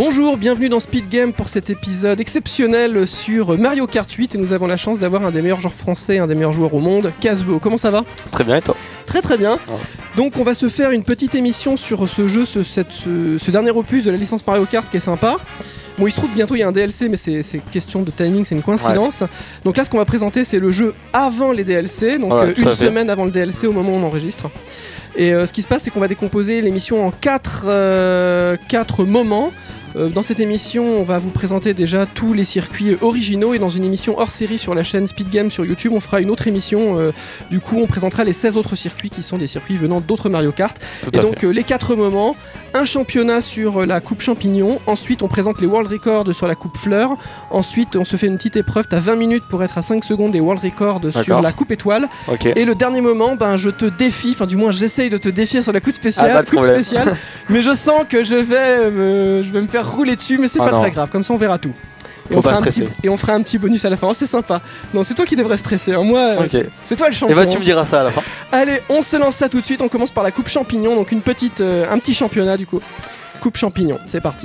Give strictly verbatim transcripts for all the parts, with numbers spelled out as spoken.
Bonjour, bienvenue dans Speed Game pour cet épisode exceptionnel sur Mario Kart huit et nous avons la chance d'avoir un des meilleurs joueurs français, un des meilleurs joueurs au monde, Casbo. Comment ça va? Très bien et toi? Très très bien. Ouais. Donc on va se faire une petite émission sur ce jeu, ce, cette, ce, ce dernier opus de la licence Mario Kart qui est sympa. Bon, il se trouve bientôt il y a un D L C, mais c'est, c'est question de timing, c'est une coïncidence. Ouais. Donc là, ce qu'on va présenter, c'est le jeu avant les D L C, donc ouais, euh, une semaine avant le D L C au moment où on enregistre. Et euh, ce qui se passe, c'est qu'on va décomposer l'émission en quatre, euh, quatre moments. Euh, dans cette émission, on va vous présenter déjà tous les circuits originaux, et dans une émission hors série sur la chaîne Speed Game sur YouTube, on fera une autre émission. Euh, du coup, on présentera les seize autres circuits qui sont des circuits venant d'autres Mario Kart. Tout et donc, euh, les quatre moments. Un championnat sur la coupe champignon, ensuite on présente les world records sur la coupe fleur, ensuite on se fait une petite épreuve, t'as vingt minutes pour être à cinq secondes des world records D'accord. sur la coupe étoile, okay. Et le dernier moment, ben, je te défie, enfin du moins j'essaye de te défier sur la coupe spéciale, ah, coupe spéciale mais je sens que je vais, me, je vais me faire rouler dessus, mais c'est ah pas non. très grave, comme ça on verra tout. Et on, un petit, et on fera un petit bonus à la fin. Oh, c'est sympa. Non, c'est toi qui devrais stresser. Hein. Moi, okay. c'est, c'est toi le champion. Et bah, tu me diras ça à la fin. Allez, on se lance ça tout de suite. On commence par la coupe champignon. Donc, une petite, euh, un petit championnat du coup. Coupe champignon, c'est parti.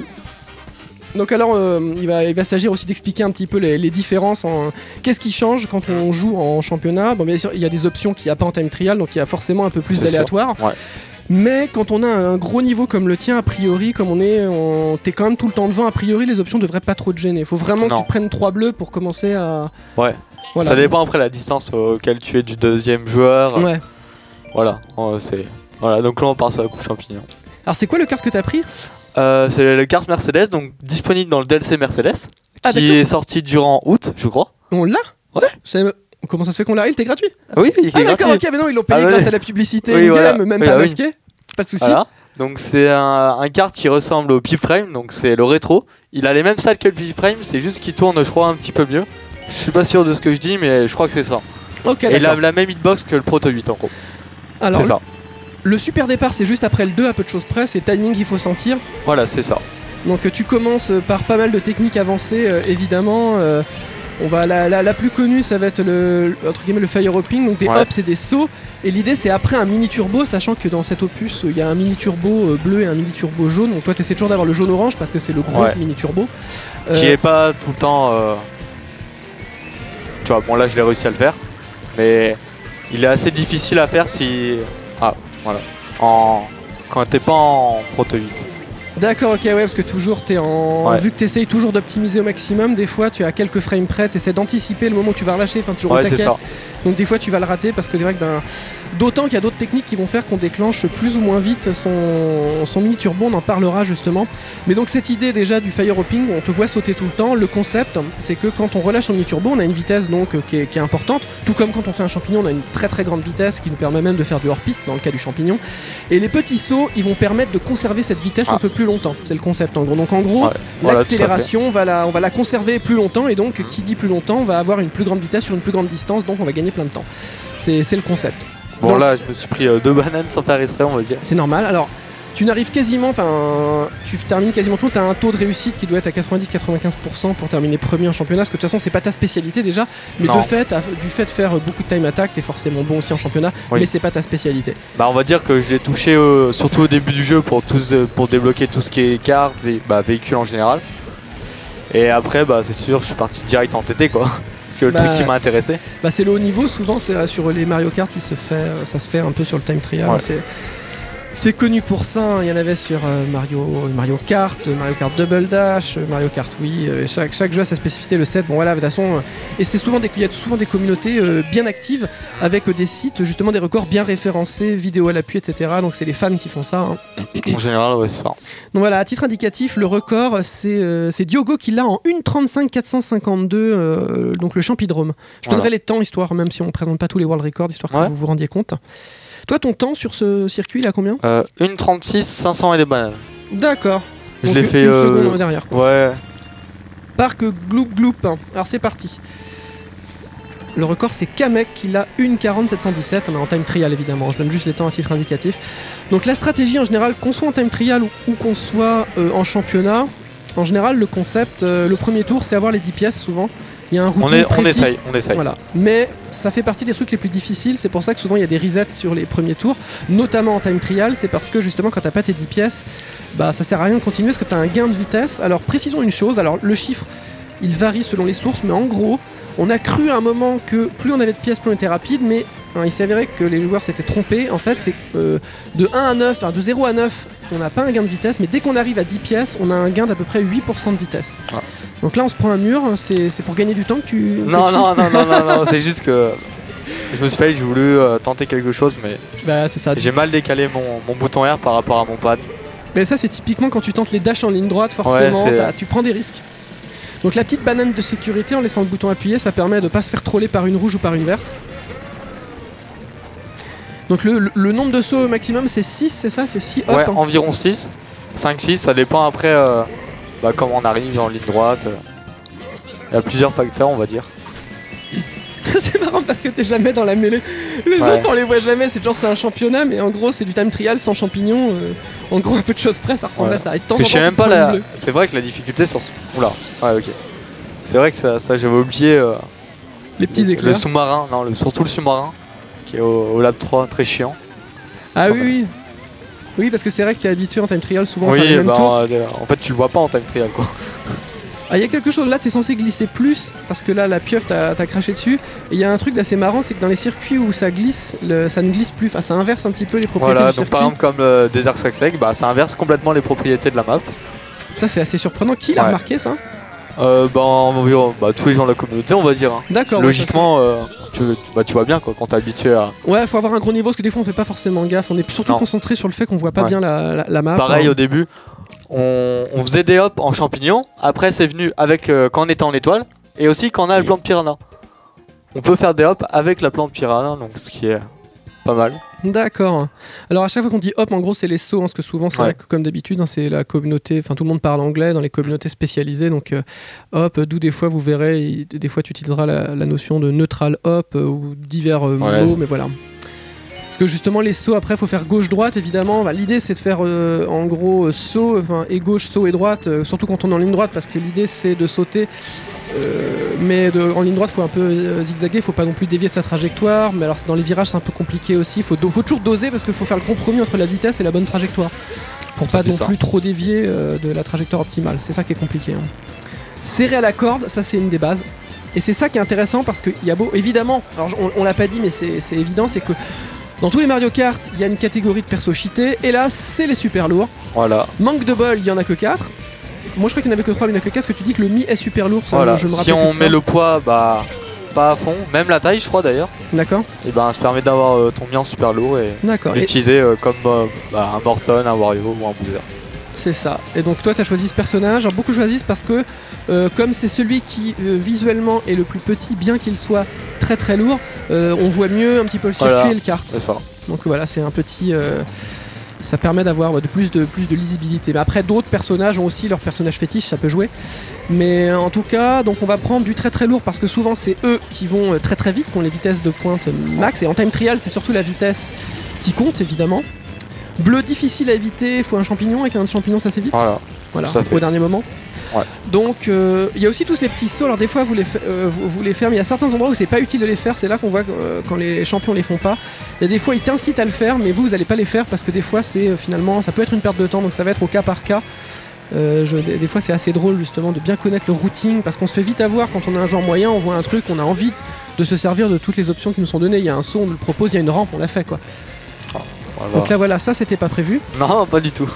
Donc, alors, euh, il, va, il va s'agir aussi d'expliquer un petit peu les, les différences. En, qu'est-ce qui change quand on joue en championnat? Bon, bien sûr, il y a des options qu'il n'y a pas en time trial. Donc, il y a forcément un peu plus c'est d'aléatoire. Ouais. Mais quand on a un gros niveau comme le tien, a priori, comme on est, on... t'es quand même tout le temps devant, a priori les options devraient pas trop te gêner. Faut vraiment non. que tu prennes trois bleus pour commencer à... Ouais, voilà. Ça dépend après la distance auquel tu es du deuxième joueur. Ouais. Voilà, c'est... voilà, donc là on part sur la coupe champignon. Alors c'est quoi le kart que t'as pris? euh, C'est le kart Mercedes, donc disponible dans le D L C Mercedes, ah, qui d'accord. est sorti durant août, je crois. On l'a? Ouais. J'aime... Comment ça se fait qu'on l'a? Il était gratuit? Oui, il est ah, gratuit. D'accord, ok, mais non, ils l'ont payé ah, grâce ouais. à la publicité, oui, voilà. game, même oui, pas oui. masqué. Pas de soucis. Voilà. Donc c'est un, un kart qui ressemble au P-Frame, donc c'est le rétro. Il a les mêmes stats que le P-Frame, c'est juste qu'il tourne, je crois, un petit peu mieux. Je suis pas sûr de ce que je dis, mais je crois que c'est ça. Ok. Et il a la même hitbox que le Proto huit en gros. Alors, c'est ça. Le super départ, c'est juste après le deux, à peu de choses près, c'est timing, il faut sentir. Voilà, c'est ça. Donc tu commences par pas mal de techniques avancées, euh, évidemment. Euh, on va la, la, la plus connue, ça va être le, entre guillemets, le fire hopping, donc des ouais. hops et des sauts. Et l'idée, c'est après un mini turbo, sachant que dans cet opus, il y a un mini turbo bleu et un mini turbo jaune. Donc toi, tu essaies toujours d'avoir le jaune orange parce que c'est le gros ouais. mini turbo. Euh... Qui est pas tout le temps. Euh... Tu vois, bon là, je l'ai réussi à le faire, mais il est assez difficile à faire si. Ah, voilà. En... Quand t'es pas en Proto huit. D'accord, ok, ouais, parce que toujours t'es en. Ouais. Vu que t'essayes toujours d'optimiser au maximum, des fois tu as quelques frames près, t'essaies d'anticiper le moment où tu vas relâcher, enfin toujours ouais, au taquet. C'est ça. Donc des fois tu vas le rater parce que c'est vrai que d'un. D'autant qu'il y a d'autres techniques qui vont faire qu'on déclenche plus ou moins vite son, son mini turbo, on en parlera justement. Mais donc cette idée déjà du fire hopping, on te voit sauter tout le temps, le concept c'est que quand on relâche son mini turbo, on a une vitesse donc qui est, qui est importante, tout comme quand on fait un champignon, on a une très très grande vitesse qui nous permet même de faire du hors-piste dans le cas du champignon. Et les petits sauts, ils vont permettre de conserver cette vitesse ah. un peu plus longtemps, c'est le concept en gros. Donc en gros, ouais. l'accélération, voilà, on va la, on va la conserver plus longtemps et donc qui dit plus longtemps, on va avoir une plus grande vitesse sur une plus grande distance, donc on va gagner plein de temps. C'est, c'est le concept. Bon donc, là je me suis pris euh, deux bananes sans faire exprès, on va dire. C'est normal. Alors tu n'arrives quasiment, enfin tu termines quasiment tout, tu as un taux de réussite qui doit être à quatre-vingt-dix à quatre-vingt-quinze pour cent pour terminer premier en championnat, parce que de toute façon c'est pas ta spécialité déjà, mais non. de fait, à, du fait de faire beaucoup de time attack, t'es forcément bon aussi en championnat, oui. mais c'est pas ta spécialité. Bah on va dire que je l'ai touché euh, surtout au début du jeu pour, tous, euh, pour débloquer tout ce qui est carte, vé- bah, véhicule en général. Et après bah c'est sûr je suis parti direct en T T quoi. Parce que le bah, truc qui m'a intéressé. Bah c'est le haut niveau, souvent c'est sur les Mario Kart il se fait, ça se fait un peu sur le time trial. Ouais. C'est, c'est connu pour ça, hein. Il y en avait sur euh, Mario, Mario Kart, Mario Kart Double Dash, Mario Kart Wii, euh, chaque, chaque jeu a sa spécificité, le set, bon voilà, de toute façon, euh, et c'est souvent des, il y a souvent des communautés euh, bien actives, avec euh, des sites, justement des records bien référencés, vidéos à l'appui, et cetera. Donc c'est les fans qui font ça. Hein. En général, ouais, c'est ça. Donc voilà, à titre indicatif, le record, c'est, euh, c'est Diogo qui l'a en une trente-cinq quatre cent cinquante-deux, euh, donc le champidrome. Je voilà. donnerai les temps, histoire, même si on ne présente pas tous les world records, histoire ouais. que vous vous rendiez compte. Toi, ton temps sur ce circuit, il a combien? euh, une trente-six, cinq cents et des bananes. D'accord. Je donc l'ai fait une euh... seconde derrière. Quoi. Ouais. Parc Gloop Gloop. Alors c'est parti. Le record, c'est Kamek qui l'a une quarante sept cent dix-sept. On est en time trial évidemment. Je donne juste les temps à titre indicatif. Donc la stratégie en général, qu'on soit en time trial ou, ou qu'on soit euh, en championnat, en général, le concept, euh, le premier tour, c'est avoir les dix pièces souvent. Il y a un routing On, est, on précis. essaye, on essaye. Voilà. Mais ça fait partie des trucs les plus difficiles, c'est pour ça que souvent il y a des resets sur les premiers tours, notamment en time trial, c'est parce que justement quand t'as pas tes dix pièces, bah ça sert à rien de continuer parce que t'as un gain de vitesse. Alors précisons une chose, alors le chiffre il varie selon les sources, mais en gros, on a cru à un moment que plus on avait de pièces, plus on était rapide, mais hein, il s'est avéré que les joueurs s'étaient trompés. En fait, c'est euh, de un à neuf, enfin de zéro à neuf, on n'a pas un gain de vitesse, mais dès qu'on arrive à dix pièces, on a un gain d'à peu près huit pour cent de vitesse. Ah. Donc là, on se prend un mur, c'est pour gagner du temps que tu... Non, que tu... non, non, non, non, non, c'est juste que je me suis fait, j'ai voulu euh, tenter quelque chose, mais bah, c'est ça. J'ai mal décalé mon, mon bouton R par rapport à mon pad. Mais ça, c'est typiquement quand tu tentes les dashs en ligne droite, forcément, ouais, tu prends des risques. Donc la petite banane de sécurité en laissant le bouton appuyé, ça permet de ne pas se faire troller par une rouge ou par une verte. Donc le, le, le nombre de sauts maximum c'est six, c'est ça? C'est six hop? Ouais, hein. environ six, cinq six, ça dépend après euh, bah, comment on arrive en ligne droite. Euh. Il y a plusieurs facteurs on va dire. C'est marrant parce que t'es jamais dans la mêlée. Les ouais. autres on les voit jamais, c'est genre c'est un championnat, mais en gros c'est du time trial sans champignons. Euh, en gros un peu de choses près, ça ressemble ouais. à ça. Et de temps en temps, je sais même pas la... C'est vrai que la difficulté sur ce... Oula, ouais ok. C'est vrai que ça, ça j'avais oublié... Euh, les petits le, éclairs. Le sous-marin, non, le, surtout le sous-marin, qui est au, au lab trois, très chiant. Ah oui, oui. Oui, parce que c'est vrai que t'es habitué en time trial souvent oui, à faire les mêmes bah, tours. Euh, en fait tu le vois pas en time trial quoi. Ah, il y a quelque chose là, t'es censé glisser plus parce que là la pieuvre t'a craché dessus. Et il y a un truc d'assez marrant, c'est que dans les circuits où ça glisse, le, ça ne glisse plus. Enfin, ça inverse un petit peu les propriétés voilà, du donc circuit. par exemple comme le Desert Sax Lake, bah, ça inverse complètement les propriétés de la map. Ça c'est assez surprenant. Qui l'a ouais. remarqué ça? euh, bah, environ, bah, tous les gens de la communauté on va dire. Hein. D'accord. Logiquement, ouais, tu, bah, tu vois bien quoi, quand t'es habitué à... Ouais, faut avoir un gros niveau parce que des fois on fait pas forcément gaffe. On est surtout non. concentré sur le fait qu'on voit pas ouais. bien la, la, la map. Pareil hein. au début. On, on faisait des hops en champignons, après c'est venu avec euh, quand on était en étoile, et aussi quand on a le plan de piranha. On peut faire des hops avec la plante piranha, donc ce qui est pas mal. D'accord. Alors à chaque fois qu'on dit hop, en gros c'est les sauts, hein, parce que souvent c'est ouais. vrai que comme d'habitude, hein, c'est la communauté, enfin tout le monde parle anglais dans les communautés spécialisées, donc euh, hop, d'où des fois vous verrez, il, des fois tu utiliseras la, la notion de neutral hop euh, ou divers euh, ouais. mots, mais voilà. Parce que justement les sauts après faut faire gauche-droite évidemment, bah, l'idée c'est de faire euh, en gros euh, saut enfin, et gauche, saut et droite, euh, surtout quand on est en ligne droite parce que l'idée c'est de sauter euh, mais de, en ligne droite faut un peu euh, zigzaguer, faut pas non plus dévier de sa trajectoire, mais alors dans les virages c'est un peu compliqué aussi, faut, do faut toujours doser parce qu'il faut faire le compromis entre la vitesse et la bonne trajectoire pour pas non ça. plus trop dévier euh, de la trajectoire optimale, c'est ça qui est compliqué. Hein. Serrer à la corde, ça c'est une des bases. Et c'est ça qui est intéressant parce qu'il y a beau, évidemment, alors on, on l'a pas dit mais c'est évident, c'est que dans tous les Mario Kart, il y a une catégorie de persos cheatés, et là, c'est les super lourds. Voilà. Manque de bol, il y en a que quatre. Moi, je crois qu'il n'y en avait que trois, mais il n'y en a que quatre, parce que tu dis que le Mi est super lourd. Ça, voilà. je me si on met le poids, bah, pas à fond, même la taille, je crois d'ailleurs. D'accord. Et ben, bah, ça permet d'avoir euh, ton Mi en super lourd et l'utiliser euh, comme euh, bah, un Morton, un Wario ou un Bowser. C'est ça. Et donc toi tu as choisi ce personnage. Alors, beaucoup choisissent parce que euh, comme c'est celui qui euh, visuellement est le plus petit, bien qu'il soit très très lourd, euh, on voit mieux un petit peu le circuit voilà, et le kart. C'est ça. Donc voilà, c'est un petit... Euh, ça permet d'avoir ouais, de plus, de plus de lisibilité. Mais après d'autres personnages ont aussi leur personnage fétiche, ça peut jouer. Mais en tout cas, donc on va prendre du très très lourd parce que souvent c'est eux qui vont très très vite, qui ont les vitesses de pointe max. Et en time trial c'est surtout la vitesse qui compte évidemment. Bleu difficile à éviter, il faut un champignon, avec un champignon ça s'évite. Voilà, voilà au dernier moment. Ouais. Donc il euh, y a aussi tous ces petits sauts, alors des fois vous les, euh, vous, vous les faites, mais il y a certains endroits où c'est pas utile de les faire, c'est là qu'on voit euh, quand les champions les font pas. Il y a des fois ils t'incitent à le faire, mais vous vous allez pas les faire parce que des fois c'est euh, finalement, ça peut être une perte de temps, donc ça va être au cas par cas. Euh, je, des, des fois c'est assez drôle justement de bien connaître le routing, parce qu'on se fait vite avoir quand on a un genre moyen, on voit un truc, on a envie de se servir de toutes les options qui nous sont données. Il y a un saut, on le propose, il y a une rampe, on l'a fait quoi. Voilà. Donc là voilà, ça c'était pas prévu. Non, pas du tout.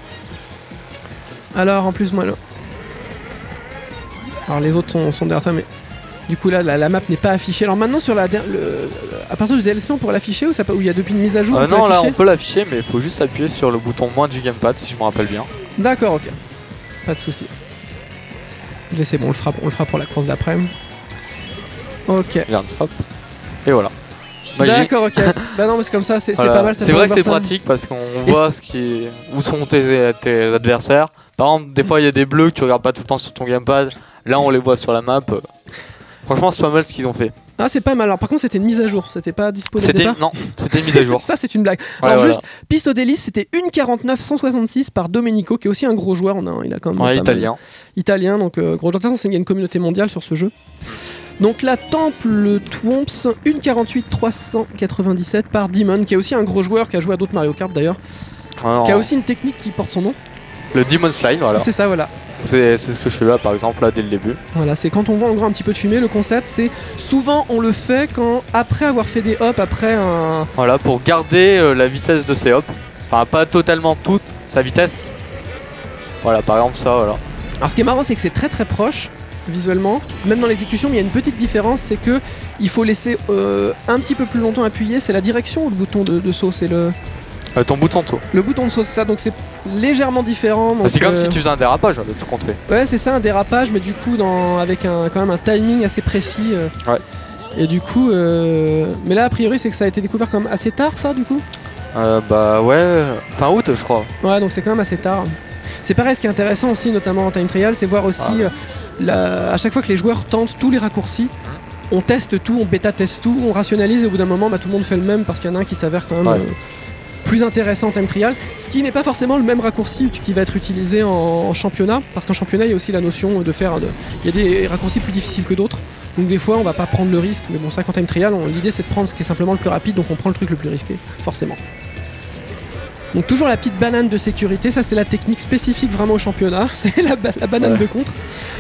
Alors en plus moi là... Alors les autres sont, sont derrière toi mais... Du coup là la, la map n'est pas affichée. Alors maintenant sur la... Le... À partir du D L C on pourra l'afficher ou ça peut... où il y a depuis une mise à jour euh, Non là on peut l'afficher mais il faut juste appuyer sur le bouton moins du gamepad si je me rappelle bien. D'accord, ok. Pas de soucis. C'est bon, on le fera, on le fera pour la course d'après. Ok. Regarde, hop. Et voilà. D'accord, ok. Bah non, mais c'est comme ça, c'est voilà. pas mal. C'est vrai que c'est pratique parce qu'on voit ce qui est... où sont tes, tes adversaires. Par exemple, des fois il y a des bleus que tu regardes pas tout le temps sur ton gamepad. Là, on les voit sur la map. Franchement, c'est pas mal ce qu'ils ont fait. Ah, c'est pas mal. Alors, par contre, c'était une mise à jour. C'était pas dispo dès le C'était départ. non, c'était une mise à jour. Ça, c'est une blague. Ouais, Alors, voilà. juste, piste au délice, c'était une quarante-neuf cent soixante-six par Domenico, qui est aussi un gros joueur. On a, il a quand même Ouais, pas italien. mal- italien, donc euh, gros joueur. Il y a une communauté mondiale sur ce jeu. Donc la Temple Twomps, une quarante-huit trois cent quatre-vingt-dix-sept par Demon, qui est aussi un gros joueur, qui a joué à d'autres Mario Kart d'ailleurs, Ouais, qui a en- aussi une technique qui porte son nom. Le Demon Slide, voilà. C'est ça, voilà. C'est c'est ce que je fais là, par exemple, là, dès le début. Voilà, c'est quand on voit en gros un petit peu de fumée, le concept c'est souvent on le fait quand après avoir fait des hops, après un... Voilà, pour garder euh, la vitesse de ses hops. Enfin, pas totalement toute sa vitesse. Voilà, par exemple, ça, voilà. Alors ce qui est marrant c'est que c'est très très proche visuellement, même dans l'exécution, mais il y a une petite différence, c'est que il faut laisser euh, un petit peu plus longtemps appuyer, c'est la direction ou le bouton de, de saut, c'est le, Euh, ton bouton de saut. le bouton de saut, c'est ça, donc c'est légèrement différent. donc, Ah, c'est comme euh, si tu faisais un dérapage, de tout compte fait. Ouais, c'est ça, un dérapage, mais du coup, dans, avec un, quand même un timing assez précis. euh. Ouais. Et du coup, euh, mais là, a priori, c'est que ça a été découvert quand même assez tard, ça, du coup. Euh, bah ouais, fin août, je crois. Ouais, donc c'est quand même assez tard. C'est pareil, ce qui est intéressant aussi, notamment en time trial, c'est voir aussi, Ah. euh, la- à chaque fois que les joueurs tentent tous les raccourcis, on teste tout, on bêta-teste tout, on rationalise, et au bout d'un moment, bah, tout le monde fait le même parce qu'il y en a un qui s'avère quand même Ouais. euh, plus intéressant en time trial, ce qui n'est pas forcément le même raccourci qui va être utilisé en, en championnat, parce qu'en championnat, il y a aussi la notion de faire... de- Il y a des raccourcis plus difficiles que d'autres, donc des fois, on va pas prendre le risque, mais bon, ça, qu'en time trial, on- l'idée, c'est de prendre ce qui est simplement le plus rapide, donc on prend le truc le plus risqué, forcément. Donc toujours la petite banane de sécurité, ça c'est la technique spécifique vraiment au championnat, c'est la, ba- la banane Ouais. de contre.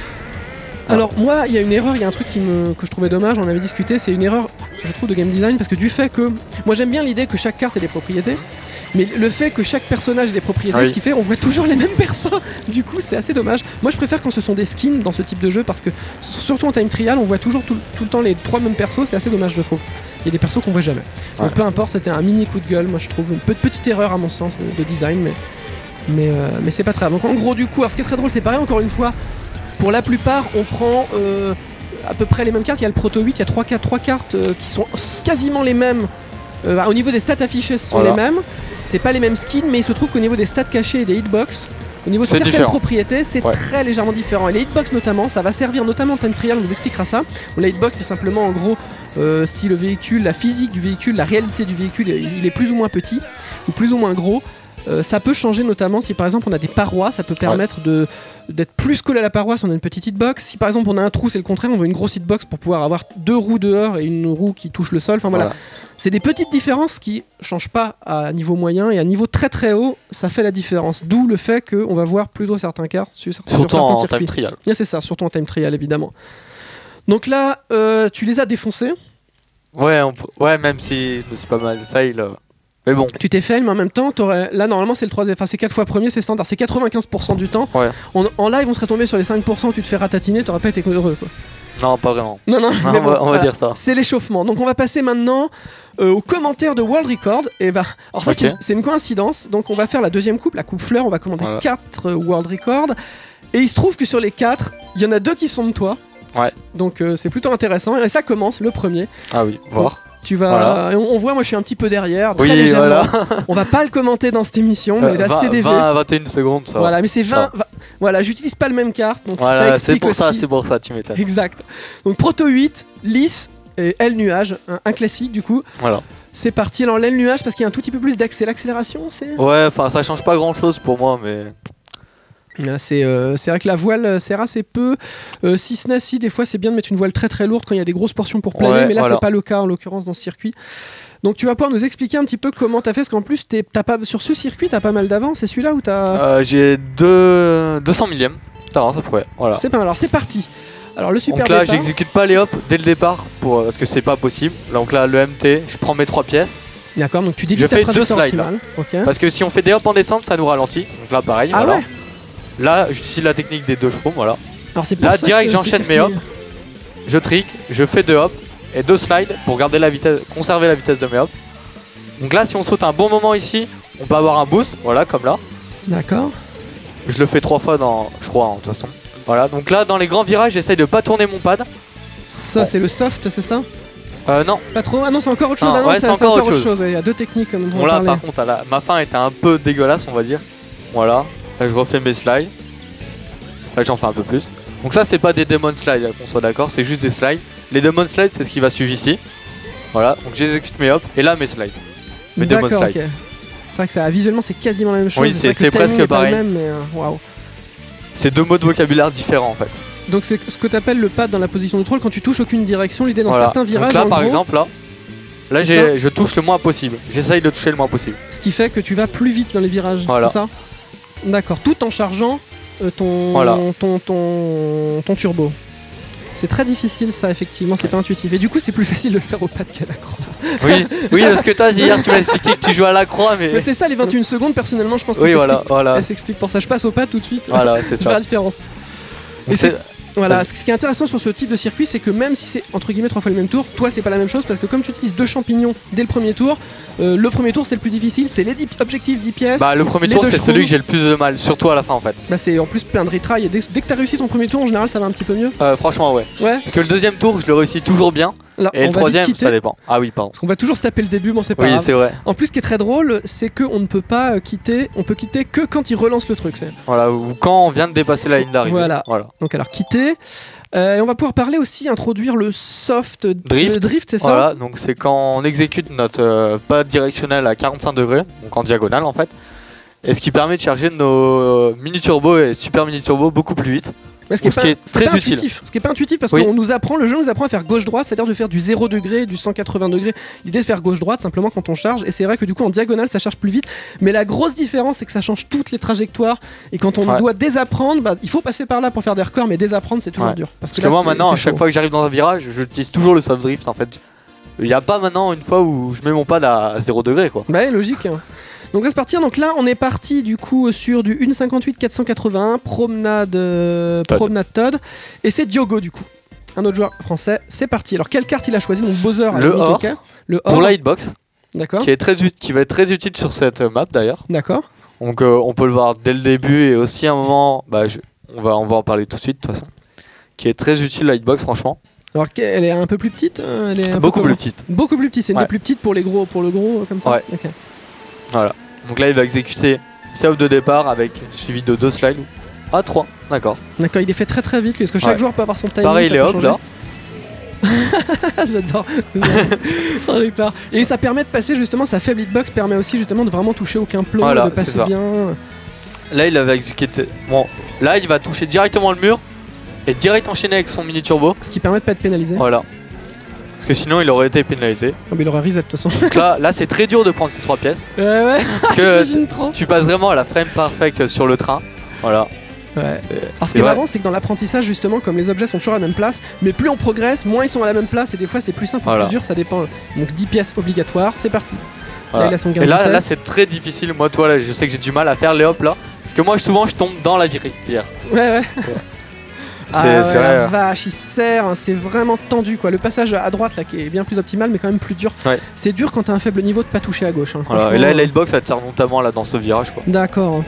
Alors moi, il y a une erreur, il y a un truc qui me, que je trouvais dommage, on avait discuté, c'est une erreur, je trouve, de game design, parce que du fait que... Moi j'aime bien l'idée que chaque carte ait des propriétés, mais le fait que chaque personnage ait des propriétés, Oui. ce qui fait on voit toujours les mêmes persos, du coup c'est assez dommage. Moi je préfère quand ce sont des skins dans ce type de jeu, parce que surtout en time trial, on voit toujours tout, tout le temps les trois mêmes persos, c'est assez dommage je trouve. Il y a des persos qu'on voit jamais. Donc Ouais. peu importe, c'était un mini coup de gueule, moi je trouve une pe- petite erreur à mon sens de, de design, mais, mais, euh, mais c'est pas très grave. Donc en gros du coup, alors ce qui est très drôle, c'est pareil encore une fois, pour la plupart on prend euh, à peu près les mêmes cartes, il y a le Proto huit, il y a trois cartes euh, qui sont quasiment les mêmes. Euh, au niveau des stats affichées, ce sont Voilà. les mêmes. C'est pas les mêmes skins, mais il se trouve qu'au niveau des stats cachés et des hitbox, au niveau de C'est certaines différent. propriétés, c'est Ouais. très légèrement différent. Et les hitbox notamment, ça va servir notamment en time trial, on vous expliquera ça. Bon, la hitbox, c'est simplement en gros euh, si le véhicule, la physique du véhicule, la réalité du véhicule, il est plus ou moins petit ou plus ou moins gros. Euh, ça peut changer notamment si par exemple on a des parois, ça peut permettre de d'être plus collé à la paroi si on a une petite hitbox. Si par exemple on a un trou, c'est le contraire, on veut une grosse hitbox pour pouvoir avoir deux roues dehors et une roue qui touche le sol. Enfin voilà, Voilà. c'est des petites différences qui changent pas à niveau moyen, et à niveau très très haut, ça fait la différence. D'où le fait qu'on va voir plutôt certains cartes sur, sur Surtout certains en circuits. time trial. Yeah, c'est ça, surtout en time trial évidemment. Donc là, euh, tu les as défoncés. Ouais, on peut- ouais, même si je me suis pas mal fail. euh, Mais bon, Tu t'es fail, mais en même temps, t'aurais... là normalement c'est le troisième, enfin c'est quatre fois premier, c'est standard, c'est quatre-vingt-quinze pour cent du temps. Ouais. On- En live, on serait tombé sur les cinq pour cent où tu te fais ratatiner, t'aurais pas été heureux quoi. non, pas vraiment. Non, non, Non, mais on bon, va, on va voilà. dire ça. C'est l'échauffement. Donc on va passer maintenant euh, aux commentaires de World Record. Et bah, alors ça Ok. c'est- c'est une coïncidence. Donc on va faire la deuxième coupe, la coupe fleur. On va commander Voilà. quatre World Record. Et il se trouve que sur les quatre, il y en a deux qui sont de toi. Ouais. Donc euh, c'est plutôt intéressant. Et ça commence le premier. Ah oui, voir. Tu vas, Voilà. et on, on voit, moi je suis un petit peu derrière, très Oui, légèrement. voilà. On va pas le commenter dans cette émission, mais Euh, la vingt, C D V. vingt à vingt et une secondes, ça va. Voilà, mais c'est vingt. Ça. vingt Voilà, j'utilise pas le même carte, donc ça Voilà, c'est explique pour ça, aussi. c'est pour ça, tu m'étonnes. Exact. Donc Proto huit, lisse et L nuage, un, un classique du coup. Voilà. C'est parti. Alors l'aile nuage parce qu'il y a un tout petit peu plus d'accès. L'accélération, c'est. Ouais, enfin, ça change pas grand chose pour moi, mais. Là, C'est euh, c'est vrai que la voile euh, sert assez peu. Euh, si ce n'est, si des fois c'est bien de mettre une voile très très lourde quand il y a des grosses portions pour planer, Ouais, mais là voilà. c'est pas le cas en l'occurrence dans ce circuit. Donc tu vas pouvoir nous expliquer un petit peu comment t'as fait, parce qu'en plus t'es- t'as pas sur ce circuit t'as pas mal d'avance. C'est celui-là où t'as. Euh, J'ai deux... deux cents millièmes d'avance à peu près. Voilà. C'est pas mal. Alors c'est parti. Alors le super Donc là, départ. j'exécute pas les hops dès le départ pour... parce que c'est pas possible. Donc là, le M T, je prends mes trois pièces. D'accord. Donc tu Je dévies ta fais deux trajectoire slides, là. optimale. Ok. Parce que si on fait des hops en descente, ça nous ralentit. Donc là, pareil. Ah voilà. ouais. Là, j'utilise la technique des deux chevaux. Voilà. Alors c'est pour Là, ça direct, que ce- ce j'enchaîne mes circuit- hops. Je trick, je fais deux hops et deux slides pour garder la vitesse, conserver la vitesse de mes hops. Donc là, si on saute un bon moment ici, on peut avoir un boost. Voilà, comme là. D'accord. Je le fais trois fois dans, je crois, hein, de toute façon. Voilà, donc là, dans les grands virages, j'essaye de pas tourner mon pad. Ça Bon. c'est le soft, c'est ça? Euh, non. Pas trop. Ah non, c'est encore autre chose. Non, Ah non, ouais, c'est c'est c'est encore encore autre autre chose. ouais. Il y a deux techniques dont on Bon va là, parler. par contre, là, ma fin était un peu dégueulasse, on va dire. Voilà. Là, je refais mes slides. Là, j'en fais un peu plus. Donc ça, c'est pas des demon slides, qu'on soit d'accord, c'est juste des slides. Les Demon Slide, c'est ce qui va suivre ici. Voilà, donc j'exécute mes hop et là mes slides. Mes Demon D'accord, Slide. ok. C'est vrai que ça, visuellement c'est quasiment la même chose. Oui, c'est c'est presque pareil. Même, mais, euh, wow. C'est deux mots de vocabulaire différents en fait. Donc c'est ce que tu appelles le pad dans la position de troll quand tu touches aucune direction. L'idée dans voilà. certains virages. Donc là en par gros, exemple, là, là je touche le moins possible. J'essaye de toucher le moins possible. Ce qui fait que tu vas plus vite dans les virages, voilà. c'est ça? D'accord, tout en chargeant euh, ton, voilà. ton, ton, ton turbo. C'est très difficile ça, effectivement, c'est pas intuitif. Et du coup, c'est plus facile de le faire au pad qu'à la croix. Oui, oui, parce que toi, hier, tu m'as expliqué que tu jouais à la croix, mais. Mais c'est ça, les vingt et une secondes, personnellement, je pense que oui, voilà, voilà. elle s'explique pour ça. Je passe au pad tout de suite. Voilà, c'est ça. la différence. Et c'est. Voilà, ce qui est intéressant sur ce type de circuit, c'est que même si c'est entre guillemets trois fois le même tour, toi c'est pas la même chose parce que comme tu utilises deux champignons dès le premier tour, euh, le premier tour c'est le plus difficile, c'est les objectifs dix pièces. Bah le premier tour c'est celui que j'ai le plus de mal, surtout à la fin en fait. Bah c'est en plus plein de retry et dès, dès que t'as réussi ton premier tour en général ça va un petit peu mieux. Euh, franchement ouais. Ouais. Parce que le deuxième tour je le réussis toujours bien. Là, et le troisième ça dépend. Ah oui pardon. Parce qu'on va toujours se taper le début, bon c'est pas oui, grave. Oui c'est vrai. En plus ce qui est très drôle c'est qu'on ne peut pas euh, quitter, on peut quitter que quand il relance le truc. Voilà, ou quand on vient de dépasser la ligne d'arrivée. Voilà. voilà. Donc alors quitter. Euh, et on va pouvoir parler aussi, introduire le soft drift, le drift c'est ça? Voilà, donc c'est quand on exécute notre euh, pas directionnel à quarante-cinq degrés, donc en diagonale en fait, et ce qui permet de charger nos euh, mini turbo et super mini turbo beaucoup plus vite. Mais ce qui est, ce pas, qui est très pas utile. Intuitif. Ce qui est pas intuitif parce oui. qu'on nous apprend, le jeu nous apprend à faire gauche-droite, c'est-à-dire de faire du zéro degré, du cent quatre-vingts degrés. L'idée de faire gauche-droite simplement quand on charge, et c'est vrai que du coup en diagonale ça charge plus vite, mais la grosse différence c'est que ça change toutes les trajectoires, et quand on ouais. doit désapprendre, bah, il faut passer par là pour faire des records, mais désapprendre c'est toujours ouais. dur. Parce que, parce que là, moi maintenant, à chaque chaud. fois que j'arrive dans un virage, j'utilise toujours le soft drift en fait. Il n'y a pas maintenant une fois où je mets mon pad à zéro degré quoi. Bah ouais, logique. Hein. Donc on va se partir, donc là on est parti du coup sur du un cinquante-huit quatre cent quatre-vingt-un, promenade, euh, Todd. promenade Todd, et c'est Diogo du coup, un autre joueur français, c'est parti. Alors quelle carte il a choisi? Donc Bowser, le or, okay. le or, pour la hitbox, d'accord, qui, est très, qui va être très utile sur cette map d'ailleurs. D'accord. Donc euh, on peut le voir dès le début et aussi à un moment, bah, je, on, va, on va en parler tout de suite de toute façon, qui est très utile la hitbox franchement. Alors elle est un peu plus petite, elle est un beaucoup peu plus petite. Beaucoup plus petite, c'est une ouais. des plus petites pour les gros, pour le gros comme ça. Ouais. Okay. Voilà. Donc là il va exécuter save de départ avec suivi de deux slides. Ah trois, d'accord. D'accord, il est fait très très vite parce que chaque ouais. joueur peut avoir son timing. Pareil les hop là. J'adore. Et ça permet de passer justement, sa faible hitbox permet aussi justement de vraiment toucher aucun plomb, voilà, de passer bien. Là il avait exécuté. Bon, là il va toucher directement le mur et direct enchaîner avec son mini turbo. Ce qui permet de pas être pénalisé. Voilà. Parce que sinon il aurait été pénalisé. Oh, mais il aurait reset de toute façon. Donc là, là c'est très dur de prendre ces trois pièces. Ouais ouais. Parce que tu passes vraiment à la frame perfect sur le train. Voilà. Ouais. Alors ce qui est marrant c'est que dans l'apprentissage justement comme les objets sont toujours à la même place, mais plus on progresse, moins ils sont à la même place et des fois c'est plus simple ou voilà. plus dur, ça dépend. Donc dix pièces obligatoires, c'est parti. Voilà. Là, il a son gain et là, de là c'est très difficile, moi toi là je sais que j'ai du mal à faire les hops là. Parce que moi souvent je tombe dans la virée hier. Ouais ouais. ouais. C'est ah, ouais, vrai. La vache, il serre, hein, c'est vraiment tendu quoi. Le passage à droite là qui est bien plus optimal mais quand même plus dur. Ouais. C'est dur quand t'as un faible niveau de pas toucher à gauche. Hein, voilà. Et là la hitbox elle sert notamment là dans ce virage quoi. D'accord.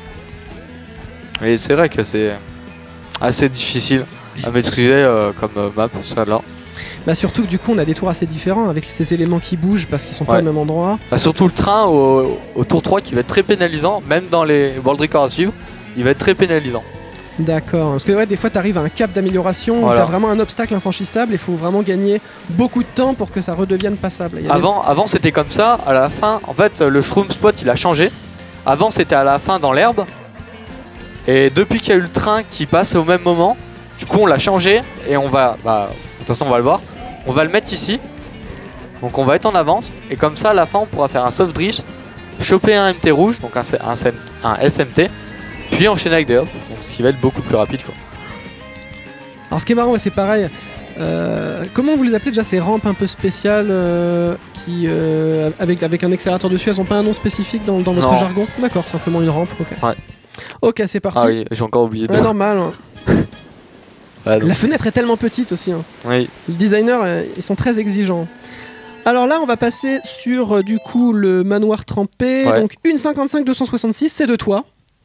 Et c'est vrai que c'est assez difficile à maîtriser euh, comme euh, map pour ça là. Bah surtout que du coup on a des tours assez différents avec ces éléments qui bougent parce qu'ils sont ouais. pas au même endroit. Bah, surtout le train au, au tour trois qui va être très pénalisant, même dans les world records à suivre, il va être très pénalisant. D'accord, parce que ouais, des fois t'arrives à un cap d'amélioration voilà. où t'as vraiment un obstacle infranchissable et il faut vraiment gagner beaucoup de temps pour que ça redevienne passable. Avant, des... avant c'était comme ça, à la fin, en fait le shroom spot il a changé. Avant c'était à la fin dans l'herbe. Et depuis qu'il y a eu le train qui passe au même moment, du coup on l'a changé et on va, bah, de toute façon on va le voir, on va le mettre ici. Donc on va être en avance et comme ça à la fin on pourra faire un soft drift, choper un M T rouge, donc un, un, un S M T, puis enchaîner avec des hops, donc ce qui va être beaucoup plus rapide quoi. Alors ce qui est marrant, c'est pareil, euh, comment vous les appelez déjà ces rampes un peu spéciales euh, qui, euh, avec, avec un accélérateur dessus, elles ont pas un nom spécifique dans, dans votre non. jargon? D'accord, simplement une rampe, ok. Ouais. Ok, c'est parti. Ah oui, j'ai encore oublié. Ouais, normal. Hein. Ouais, la fenêtre est tellement petite aussi. Hein. Oui. Les designers, euh, ils sont très exigeants. Alors là, on va passer sur euh, du coup le manoir trempé. Ouais. Donc une cinquante-cinq deux cent soixante-six, c'est de toi.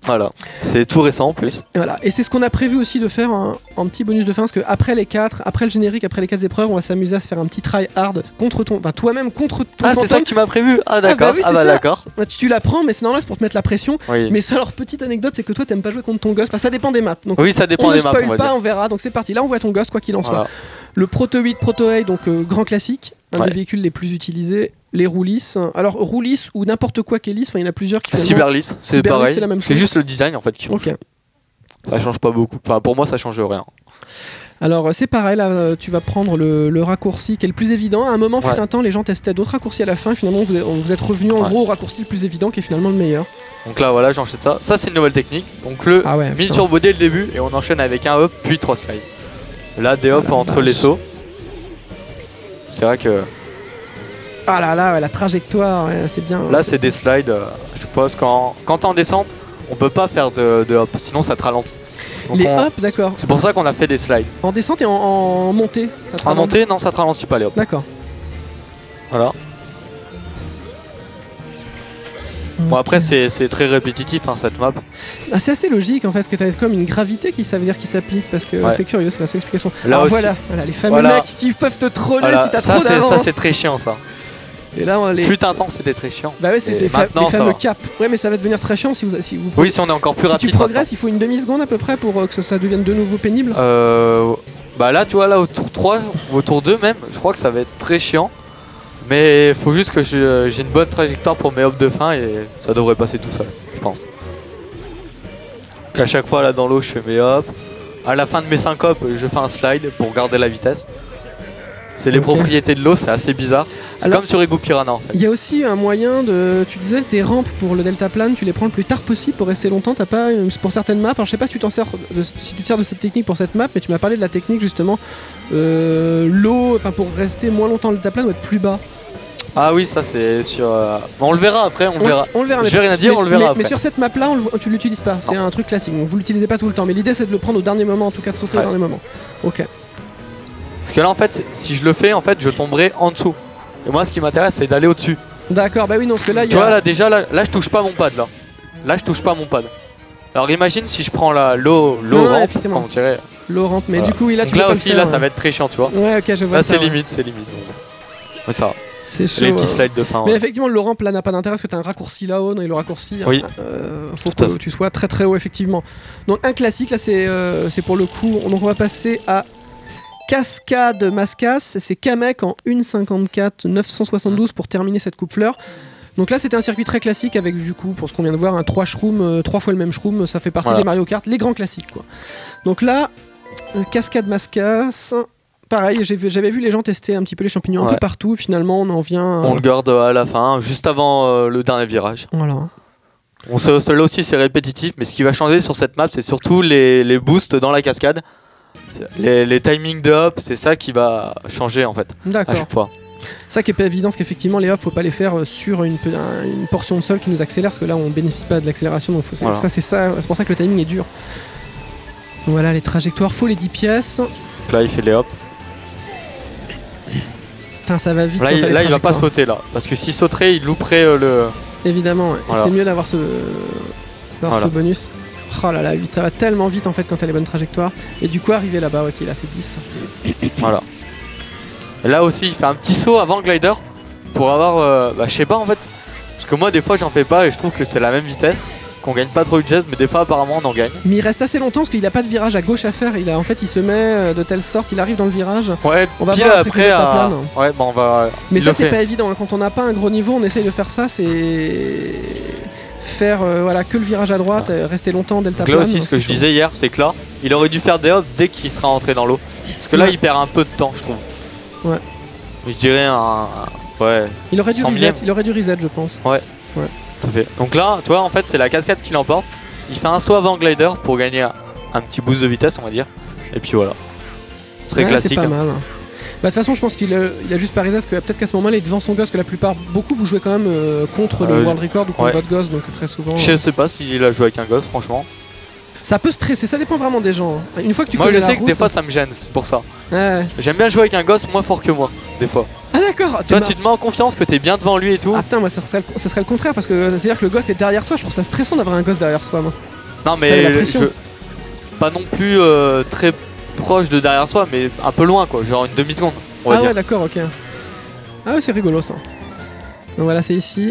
Voilà, c'est tout récent en plus. Et voilà, et c'est ce qu'on a prévu aussi de faire en, en petit bonus de fin, parce que après les quatre, après le générique, après les quatre épreuves, on va s'amuser à se faire un petit try hard contre ton, enfin toi-même contre ton. Ah c'est ça que tu m'as prévu. Ah d'accord. Ah bah, oui, ah bah d'accord. Bah, tu, tu la prends, mais c'est normal, c'est pour te mettre la pression. Oui. Mais ça, alors petite anecdote, c'est que toi t'aimes pas jouer contre ton ghost. Enfin ça dépend des maps. Donc, oui ça dépend on des ne maps. spoil On va pas, dire. on verra. Donc c'est parti. Là on voit ton ghost quoi qu'il en Voilà. soit. Le Proto huit, Proto huit, donc euh, grand classique, un ouais. des véhicules les plus utilisés. Les roulis. Alors roulis ou n'importe quoi qui est lisse, enfin il y en a plusieurs qui. Cyberlis, c'est pareil. C'est juste le design en fait qui change. Ok. Ça change pas beaucoup. Enfin, pour moi, ça change rien. Alors c'est pareil, là tu vas prendre le, le raccourci qui est le plus évident. À un moment, ouais. fut un temps, les gens testaient d'autres raccourcis à la fin. Finalement, vous êtes, vous êtes revenu en ouais. gros au raccourci le plus évident qui est finalement le meilleur. Donc là, voilà, j'enchaîne ça. Ça, c'est une nouvelle technique. Donc le ah ouais, mille turbo dès le début et on enchaîne avec un hop puis trois slides. Là, des hops ah entre vache. les sauts. C'est vrai que. Ah là là, ouais, la trajectoire, ouais, c'est bien. Là, c'est des slides. Euh, je suppose quand quand t'es en descente, on peut pas faire de, de hop, sinon ça te ralentit. Donc les hops, d'accord. C'est pour ça qu'on a fait des slides. En descente et en, en montée ça te En montée, non, ça te ralentit pas les hops. D'accord. Voilà. Mmh. Bon après c'est très répétitif hein, cette map. Ah, c'est assez logique en fait, parce que tu as comme une gravité qui ça veut dire qui s'applique, parce que ouais. c'est curieux, c'est la seule explication. Là Alors aussi. voilà, voilà, les fameux voilà. mecs qui peuvent te troller voilà. si t'as ça, trop d'avance. Ça c'est très chiant ça. Et là, on les... Fut un temps c'était très chiant. Bah ouais, c'est les, fa les fameux caps. Ouais, mais ça va devenir très chiant si vous, si vous oui, si on est encore plus si rapide. Si tu progresses, il faut une demi-seconde à peu près pour euh, que ça devienne de nouveau pénible. Euh, bah là, tu vois, là au tour trois, ou au tour deux même, je crois que ça va être très chiant. Mais il faut juste que j'ai une bonne trajectoire pour mes hops de fin et ça devrait passer tout seul, je pense. Qu'à chaque fois là dans l'eau, je fais mes hops. À la fin de mes cinq hops, je fais un slide pour garder la vitesse. C'est les okay. propriétés de l'eau, c'est assez bizarre. C'est comme sur Ego Piranha en fait. Il y a aussi un moyen de. Tu disais tes rampes pour le deltaplane, tu les prends le plus tard possible pour rester longtemps. T'as pas pour certaines maps. Alors je sais pas si tu t'en sers, de, si tu te sers de cette technique pour cette map, mais tu m'as parlé de la technique justement. Euh, l'eau, enfin pour rester moins longtemps le deltaplane doit être plus bas. Ah oui, ça c'est sur. Euh... On le verra après, on, on le verra. On le verra. Je vais rien à dire, mais, on le verra mais, après. Mais sur cette map là, on le, tu l'utilises pas. C'est un truc classique. Donc vous l'utilisez pas tout le temps. Mais l'idée c'est de le prendre au dernier moment, en tout cas de sauter ouais. au dernier moment. Ok. Parce que là en fait, si je le fais, en fait, je tomberai en dessous. Et moi, ce qui m'intéresse, c'est d'aller au-dessus. D'accord, bah oui, non, parce que là, il y a... Tu vois, là, déjà, là, là, je touche pas mon pad, là. Là, je touche pas mon pad. Alors, imagine si je prends la low, low ramp, comme on dirait. Low ramp, mais voilà. Du coup, oui, là, donc tu là peux aussi, pas là, faire, ça ouais. va être très chiant, tu vois. Ouais, ok, je vois là, ça. Là, c'est ouais. limite, c'est limite. Ouais, ça va. C'est chaud. Les petits slides de fin. Mais ouais. effectivement, le ramp, là, n'a pas d'intérêt parce que t'as un raccourci là-haut, et le raccourci, oui. euh, faut que tu sois très très haut, effectivement. Donc, un classique, là, c'est euh, pour le coup. Donc, on va passer à. Cascade Mascas, c'est Kamek en un cinquante-quatre neuf cent soixante-douze pour terminer cette coupe fleur. Donc là c'était un circuit très classique avec du coup pour ce qu'on vient de voir un trois shrooms, euh, trois fois le même shroom, ça fait partie voilà. des Mario Kart, les grands classiques quoi. Donc là, euh, Cascade Mascas, pareil j'avais vu les gens tester un petit peu les champignons ouais. un peu partout, finalement on en vient... Euh... On le garde à la fin, juste avant euh, le dernier virage. Voilà. Bon, celui-là aussi c'est répétitif, mais ce qui va changer sur cette map c'est surtout les, les boosts dans la cascade. Les, les timings de hop, c'est ça qui va changer en fait à chaque fois. Ça qui est pas évident, parce qu'effectivement les hops faut pas les faire sur une, une portion de sol qui nous accélère, parce que là on bénéficie pas de l'accélération, donc faut, voilà. ça c'est ça, c'est pour ça que le timing est dur. Voilà les trajectoires, faut les dix pièces. Donc là il fait les hops. Putain ça va vite. Là, il, là il va pas sauter là, parce que s'il sauterait il louperait euh, le. Évidemment, ouais. Voilà. C'est mieux d'avoir ce, voilà. ce bonus. Oh là là, huit, ça va tellement vite en fait quand t'as les bonnes trajectoires. Et du coup, arriver là-bas, ok, là c'est dix. Voilà. Et là aussi, il fait un petit saut avant le glider pour avoir. Euh, bah, je sais pas en fait. Parce que moi, des fois, j'en fais pas et je trouve que c'est la même vitesse. Qu'on gagne pas trop de jet, mais des fois, apparemment, on en gagne. Mais il reste assez longtemps parce qu'il a pas de virage à gauche à faire. Il a, en fait, il se met de telle sorte, il arrive dans le virage. Ouais, on va pile voir après. À... Ouais, bah on va. Mais ça, c'est pas évident. Quand on n'a pas un gros niveau, on essaye de faire ça. C'est. Faire euh, voilà, que le virage à droite, euh, rester longtemps delta plane. Là aussi, ce que je chaud. disais hier, c'est que là, il aurait dû faire des hops dès qu'il sera entré dans l'eau. Parce que là, ouais. il perd un peu de temps, je trouve. Ouais. Je dirais un. un ouais. Il aurait dû reset, il aurait dû reset, je pense. Ouais. Ouais. Tout fait. Donc là, tu vois, en fait, c'est la cascade qui l'emporte. Il fait un saut avant glider pour gagner un, un petit boost de vitesse, on va dire. Et puis voilà. Très ouais, classique. C'est pas mal. Bah, de toute façon, je pense qu'il a, il a juste pas reset parce que peut-être qu'à ce moment-là, il est devant son gosse, que la plupart, beaucoup vous jouez quand même euh, contre euh, le World Record ou contre ouais. votre gosse, donc très souvent. Je euh... sais pas s'il a joué avec un gosse, franchement. Ça peut stresser, ça dépend vraiment des gens. Une fois que tu moi, connais je sais la que route, des fois, ça me gêne, c'est pour ça. Ouais. J'aime bien jouer avec un gosse moins fort que moi, des fois. Ah d'accord. Toi, tu te mets en confiance que t'es bien devant lui et tout. Ah putain, moi, ça serait, ce serait le contraire parce que c'est-à-dire que le gosse est derrière toi. Je trouve ça stressant d'avoir un gosse derrière soi, moi. Non Ça met la mais pression. je... pas non plus euh, très proche de derrière toi, mais un peu loin quoi, genre une demi-seconde. On va Ah dire. ouais, d'accord, ok. Ah ouais, c'est rigolo ça. Donc voilà, c'est ici.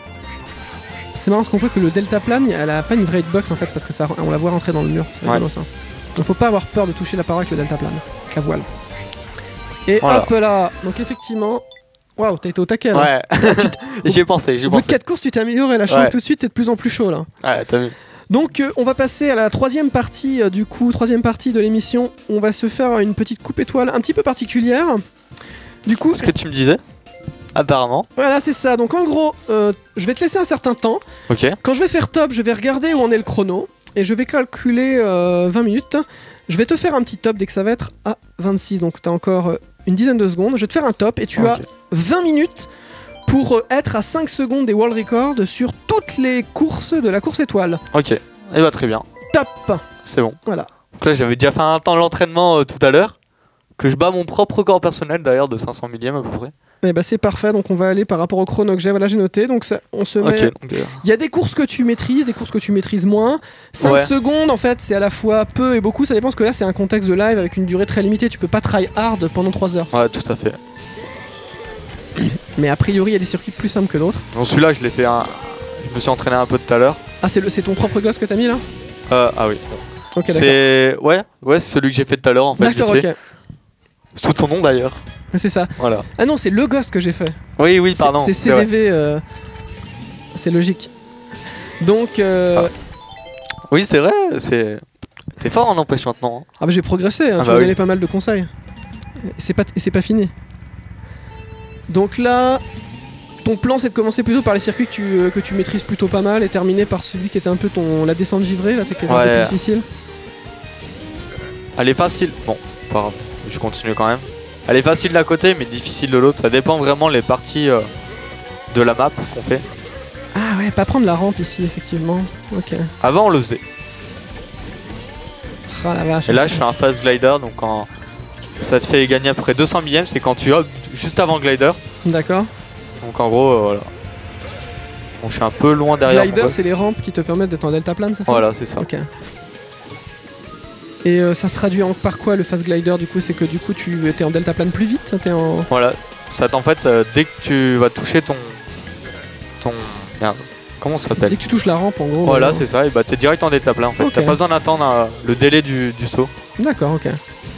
C'est marrant parce qu'on voit que le deltaplane, elle a pas une vraie hitbox en fait, parce que ça, on la voit rentrer dans le mur. C'est rigolo Ouais. ça. Donc faut pas avoir peur de toucher la paroi avec le deltaplane, avec la voile. Et Voilà. hop là. Donc effectivement, waouh, t'as été au taquet là. Ouais, j'y ai pensé, j'y ai Au bout de pensé. quatre courses, tu t'es amélioré, la chambre Ouais. tout de suite, t'es de plus en plus chaud là. Ouais, t'as vu. Donc euh, on va passer à la troisième partie euh, du coup, troisième partie de l'émission. On va se faire une petite coupe étoile un petit peu particulière. Du coup, Ce que tu me disais, apparemment. voilà, c'est ça. Donc en gros, euh, je vais te laisser un certain temps. Ok. Quand je vais faire top, je vais regarder où en est le chrono et je vais calculer euh, vingt minutes. Je vais te faire un petit top dès que ça va être à vingt-six. Donc tu as encore euh, une dizaine de secondes. Je vais te faire un top et tu Ok. as vingt minutes pour euh, être à cinq secondes des world records sur toutes les courses de la course étoile. Ok. Et bah très bien. Top. C'est bon. Voilà. Donc là j'avais déjà fait un temps d'entraînement euh, tout à l'heure. Que je bats mon propre record personnel d'ailleurs de cinq cents millièmes à peu près. Et bah c'est parfait. Donc on va aller par rapport au chrono que j'ai. Voilà, j'ai noté. Donc ça, on se met. Ok. Donc, euh, Il y a des courses que tu maîtrises, des courses que tu maîtrises moins. cinq Ouais. secondes, en fait, c'est à la fois peu et beaucoup. Ça dépend parce que là, c'est un contexte de live avec une durée très limitée. Tu peux pas try hard pendant trois heures. ouais, tout à fait. Mais a priori, il y a des circuits plus simples que d'autres. Donc celui-là je l'ai fait un... Je me suis entraîné un peu tout à l'heure. Ah, c'est le- c'est ton propre gosse que t'as mis là. Euh, ah oui. Ok, d'accord. C'est... Ouais, ouais, c'est celui que j'ai fait tout à l'heure en fait. D'accord, vite ok. fait. C'est tout ton nom d'ailleurs. C'est ça. Voilà. Ah non, c'est le ghost que j'ai fait. Oui, oui, C'est- pardon. C'est c'est vrai. C D V. euh, C'est logique. Donc, euh... Oui, c'est vrai, c'est... T'es fort en empêche maintenant. hein. ah bah j'ai progressé. Hein, Ah je bah me oui. donnais pas mal de conseils. Et c'est pas, et c'est pas fini. Donc là, ton plan c'est de commencer plutôt par les circuits que tu, euh, que tu maîtrises plutôt pas mal et terminer par celui qui était un peu ton la descente givrée, là, qui était un peu Ouais. plus difficile. Elle est facile. Bon, pas grave, je continue quand même. Elle est facile d'un côté, mais difficile de l'autre. Ça dépend vraiment les parties euh, de la map qu'on fait. Ah ouais, pas prendre la rampe ici, effectivement. Ok. Avant, on le faisait. Ah la vache. Et là, je fais un fast glider, donc quand ça te fait gagner à peu près deux cents millièmes, c'est quand tu hop juste avant le glider. D'accord. Donc en gros, euh, voilà. Bon, je suis un peu loin derrière. mon Glider, boss. c'est les rampes qui te permettent d'être en deltaplane, c'est ça? Voilà, c'est ça. Ok. Et euh, ça se traduit en, par quoi le fast glider du coup? C'est que du coup tu es en deltaplane plus vite, t'es en... Voilà. Ça, en fait, ça- dès que tu vas toucher ton. ton. Merde. Comment ça s'appelle? Dès que tu touches la rampe en gros. Voilà, euh, c'est ça. Et bah, t'es direct en détape là en fait. Ok. T'as pas besoin d'attendre euh, le délai du, du saut. D'accord, ok.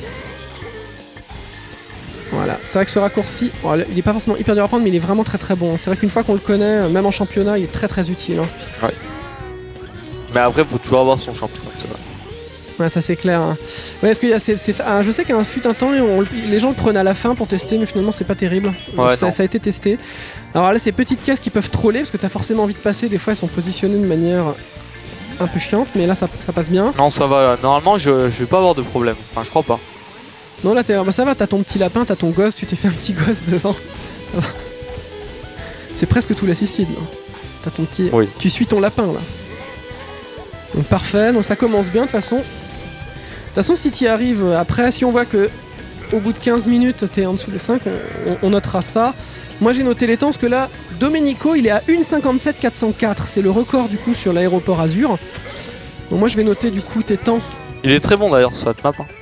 Voilà, c'est vrai que ce raccourci, bon, il est pas forcément hyper dur à prendre, mais il est vraiment très très bon. C'est vrai qu'une fois qu'on le connaît, même en championnat, il est très très utile. hein. Mais après, faut toujours avoir son champion. c'est vrai. Ouais, ça c'est clair. hein. Ouais, est-ce qu'il y a, c'est, c'est- ah, je sais qu'un fut un temps, on le- les gens le prenaient à la fin pour tester, mais finalement c'est pas terrible. Ouais, ça, non. ça a été testé. Alors là, ces petites caisses qui peuvent troller, parce que t'as forcément envie de passer, des fois elles sont positionnées de manière un peu chiante, mais là ça, ça passe bien. Non, ça va. Normalement, je, je vais pas avoir de problème. Enfin, je crois pas. Non, là t'es, bah, ça va, t'as ton petit lapin, t'as ton gosse, tu t'es fait un petit gosse devant. Ça va. C'est presque tout l'assisted là. T'as ton petit. Oui. Tu suis ton lapin là. Donc parfait, donc ça commence bien de toute façon. De toute façon, si tu y arrives euh, après, si on voit que au bout de quinze minutes t'es en dessous des cinq, on, on- on notera ça. Moi j'ai noté les temps parce que là, Domenico il est à une cinquante-sept quatre cent quatre. C'est le record du coup sur l'aéroport Azur. Donc moi je vais noter du coup tes temps. Il est très bon d'ailleurs sur cette map. hein.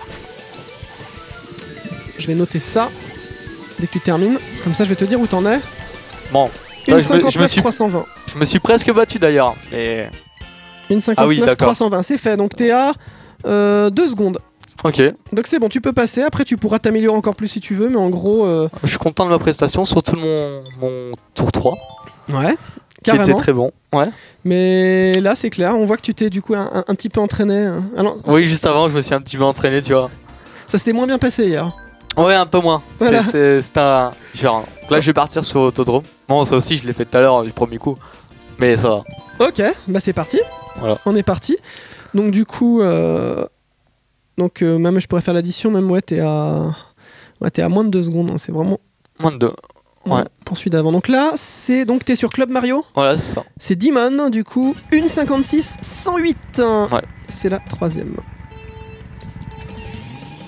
Je vais noter ça dès que tu termines. Comme ça je vais te dire où t'en es. Bon, une Ouais, je me- je me cinquante-neuf suis- trois cent vingt. je me suis presque battu d'ailleurs. Mais. Une Ah oui, cinquante-neuf d'accord. trois cent vingt, c'est fait. Donc t'es à deux secondes. Ok. Donc c'est bon, tu peux passer. Après tu pourras t'améliorer encore plus si tu veux, mais en gros... euh, Je suis content de ma prestation, surtout de mon, mon tour trois. Ouais. Qui était Carrément. très bon. Ouais. Mais là c'est clair, on voit que tu t'es du coup un, un- un petit peu entraîné. hein. Alors, Oui, juste avant, je me suis un petit peu entraîné, tu vois. ça s'était moins bien passé hier. Ouais, un peu moins. Voilà. C'est- C'est c'est un différent. Donc là, je vais partir sur Autodrome. Bon, ça aussi, je l'ai fait tout à l'heure du premier coup. Mais ça va. Ok, bah c'est parti. Voilà. On est parti. Donc du coup... euh, Donc euh, même je pourrais faire l'addition, même ouais t'es à... Ouais, t'es à moins de deux secondes, hein. C'est vraiment... Moins de deux. Ouais. Pour celui d'avant. Donc là, c'est donc t'es sur Club Mario. Voilà, c'est ça. C'est Demon, du coup, une cinquante-six cent huit. Ouais. C'est la troisième.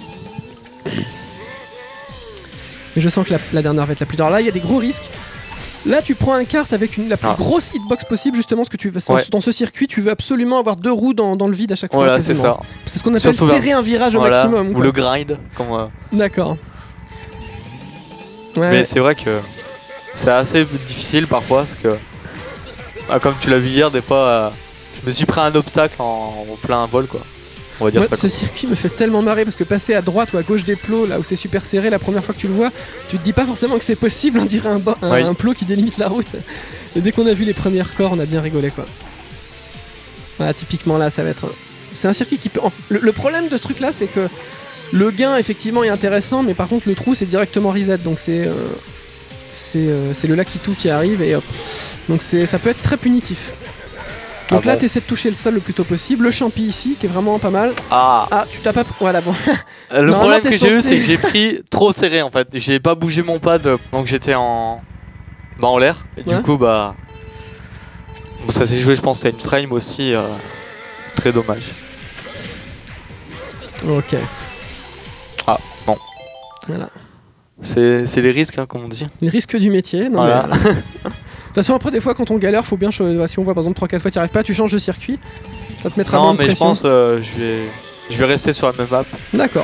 Et je sens que la, la dernière va être la plus dure. Alors là, il y a des gros risques. Là, tu prends un kart avec une, la plus Ah. grosse hitbox possible, justement, ce que tu veux. Ouais. Dans ce circuit, tu veux absolument avoir deux roues dans, dans le vide à chaque fois. Voilà, c'est quasiment. ça. C'est ce qu'on appelle Surtout serrer un virage au Voilà, maximum. ou quoi. le grind. Comme, euh, D'accord. Ouais. Mais c'est vrai que c'est assez difficile parfois parce que, bah, comme tu l'as vu hier, des fois, euh, je me suis pris un obstacle en, en plein vol, quoi. On va dire Moi, ça. ce Quoi. circuit me fait tellement marrer parce que passer à droite ou à gauche des plots, là où c'est super serré, la première fois que tu le vois, tu te dis pas forcément que c'est possible, on dirait un, bo- un, Oui. un plot qui délimite la route. Et dès qu'on a vu les premières corps, on a bien rigolé quoi. Voilà, typiquement là, ça va être. un- C'est un circuit qui peut. en- Le, le problème de ce truc là, c'est que le gain effectivement est intéressant, mais par contre le trou c'est directement reset, donc c'est. euh, C'est euh, c'est le Lucky Two qui arrive et hop. Donc c'est ça peut être très punitif. Donc Ah là, bon. t'essaies de toucher le sol le plus tôt possible. Le champi ici, qui est vraiment pas mal. Ah, Ah, tu t'as pas. Voilà, bon. Euh, le Normalement, problème t'es que j'ai eu, censé- c'est que j'ai pris trop serré en fait. J'ai pas bougé mon pad, donc j'étais en. Bah, en l'air. Et Ouais. du coup, bah. Bon, ça s'est joué, je pense, à une frame aussi. euh, Très dommage. Ok. Ah, bon. Voilà. C'est c'est les risques, hein, comme on dit. Les risques du métier. Non, Voilà. mais, euh, De toute façon, après, des fois, quand on galère, faut bien. cho- Si on voit par exemple trois quatre fois, tu arrives pas, tu changes de circuit. Ça te mettra Non, moins de mais je pression. pense euh, je vais je vais rester sur la même map. D'accord.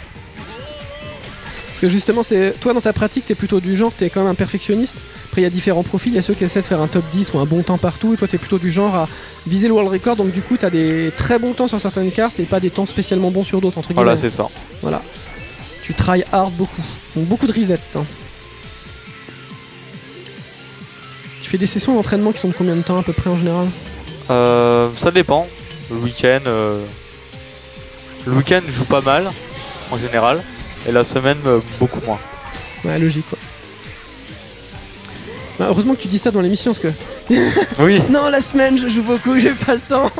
Parce que justement, c'est toi dans ta pratique, t'es plutôt du genre, t'es quand même un perfectionniste. Après, il y a différents profils. Il y a ceux qui essaient de faire un top dix ou un bon temps partout. Et toi, t'es plutôt du genre à viser le world record. Donc, du coup, t'as des très bons temps sur certaines cartes et pas des temps spécialement bons sur d'autres. Entre guillemets. Voilà, c'est ça. Voilà. Tu try hard beaucoup. Donc, beaucoup de reset. hein. Tu fais des sessions d'entraînement qui sont de combien de temps à peu près en général? Euh, ça dépend. Le week-end, euh, le week-end je joue pas mal en général, et la semaine euh, beaucoup moins. Ouais, logique quoi. Bah, heureusement que tu dis ça dans l'émission parce que. Oui. Non, la semaine je joue beaucoup, j'ai pas le temps.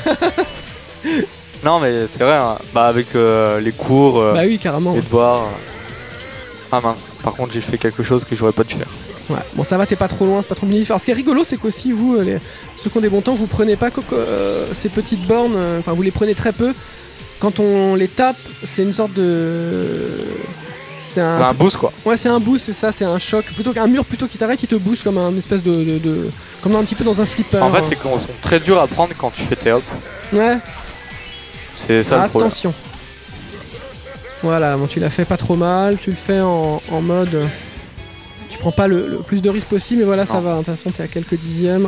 Non, mais c'est vrai. Hein. Bah avec euh, les cours, euh, Bah oui, carrément. les devoirs. euh. Ah mince. Par contre, j'ai fait quelque chose que j'aurais pas dû faire. Ouais, bon ça va, t'es pas trop loin, c'est pas trop mini. Alors, ce qui est rigolo, c'est qu'aussi vous, euh, les... ceux qui ont des bons temps, vous prenez pas co- co- euh, ces petites bornes, euh, enfin vous les prenez très peu. Quand on les tape, c'est une sorte de. C'est un. Bah, un boost quoi. Ouais, c'est un boost, c'est ça, c'est un choc. Plutôt qu'un mur plutôt qui t'arrête, il te booste comme un espèce de. de, de- Comme un petit peu dans un flipper. En fait, c'est qu'on sont très durs à prendre quand tu fais tes hops. Ouais, C'est ça le problème. attention. Voilà, bon, tu l'as fait pas trop mal, tu le fais en, en mode. euh, Tu prends pas le, le plus de risques possible, mais voilà, ça Non. va. De toute façon, t'es à quelques dixièmes.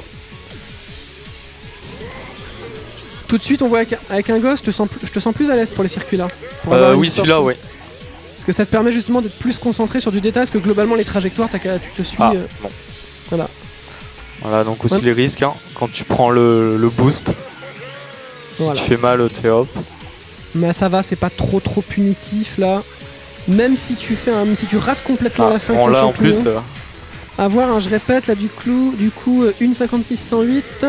Tout de suite, on voit avec, avec un gosse, je te sens, plus- je te sens plus à l'aise pour les circuits là. Pour avoir Euh, une oui, sorte- celui-là, oui. Parce que ça te permet justement d'être plus concentré sur du détail, parce que globalement, les trajectoires, t'as qu'à- tu te suis. Ah, euh, bon. Voilà. Voilà, donc aussi Ouais. les risques. Hein. Quand tu prends le, le boost, si Voilà. tu fais mal tes hops. Mais ça va, c'est pas trop trop punitif là. Même si tu fais un, si tu rates complètement Ah, la fin bon, avec le là en plus, champignon. euh, Avoir un, je répète, là du clou, du coup, euh, une cinquante-six cent huit.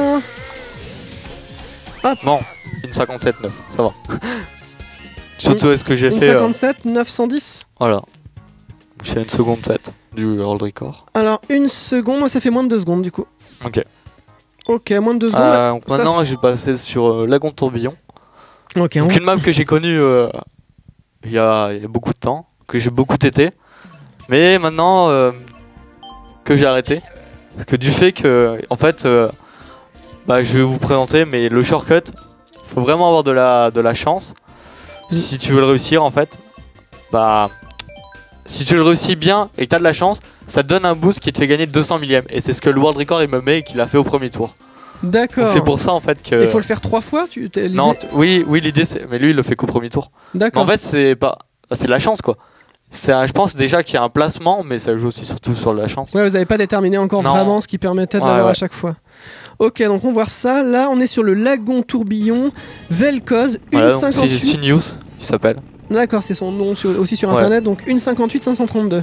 non, une cinquante-sept neuf, ça va. Surtout est-ce que j'ai Une fait. euh, cinquante-sept neuf cent dix. Voilà. J'ai une seconde sept du world record. Alors, une seconde, moi ça fait moins de deux secondes du coup. Ok. Ok, moins de deux secondes. Euh, donc ça, maintenant, j'ai passé sur euh, Lagon de Tourbillon. Ok, on... Donc une map que j'ai connue euh, il y, a, il y a beaucoup de temps, que j'ai beaucoup tété. Mais maintenant euh, que j'ai arrêté. Parce que du fait que, en fait, euh, bah, je vais vous présenter, mais le shortcut, faut vraiment avoir de la, de la chance. Mm. Si tu veux le réussir, en fait, bah, si tu le réussis bien et que tu as de la chance, ça te donne un boost qui te fait gagner deux cents millièmes. Et c'est ce que le world record il me met et qu'il a fait au premier tour. D'accord. Donc c'est pour ça en fait que. Il faut le faire trois fois tu... t'es- l'idée- Non, t- oui, oui, l'idée c'est. Mais lui il le fait qu'au premier tour. Mais D'accord. en fait, c'est pas. C'est de la chance quoi. C'est un- Je pense déjà qu'il y a un placement, mais ça joue aussi surtout sur la chance. Ouais, vous avez pas déterminé encore Non. vraiment ce qui permettait de Ouais, l'avoir à ouais. chaque fois. Ok, donc on va voir ça. Là, on est sur le lagon tourbillon, Vel'Koz, Voilà, donc c'est une cinquante-huit. Sinius, il s'appelle. D'accord, c'est son nom sur- aussi sur Ouais. internet, donc une cinquante-huit cinq cent trente-deux.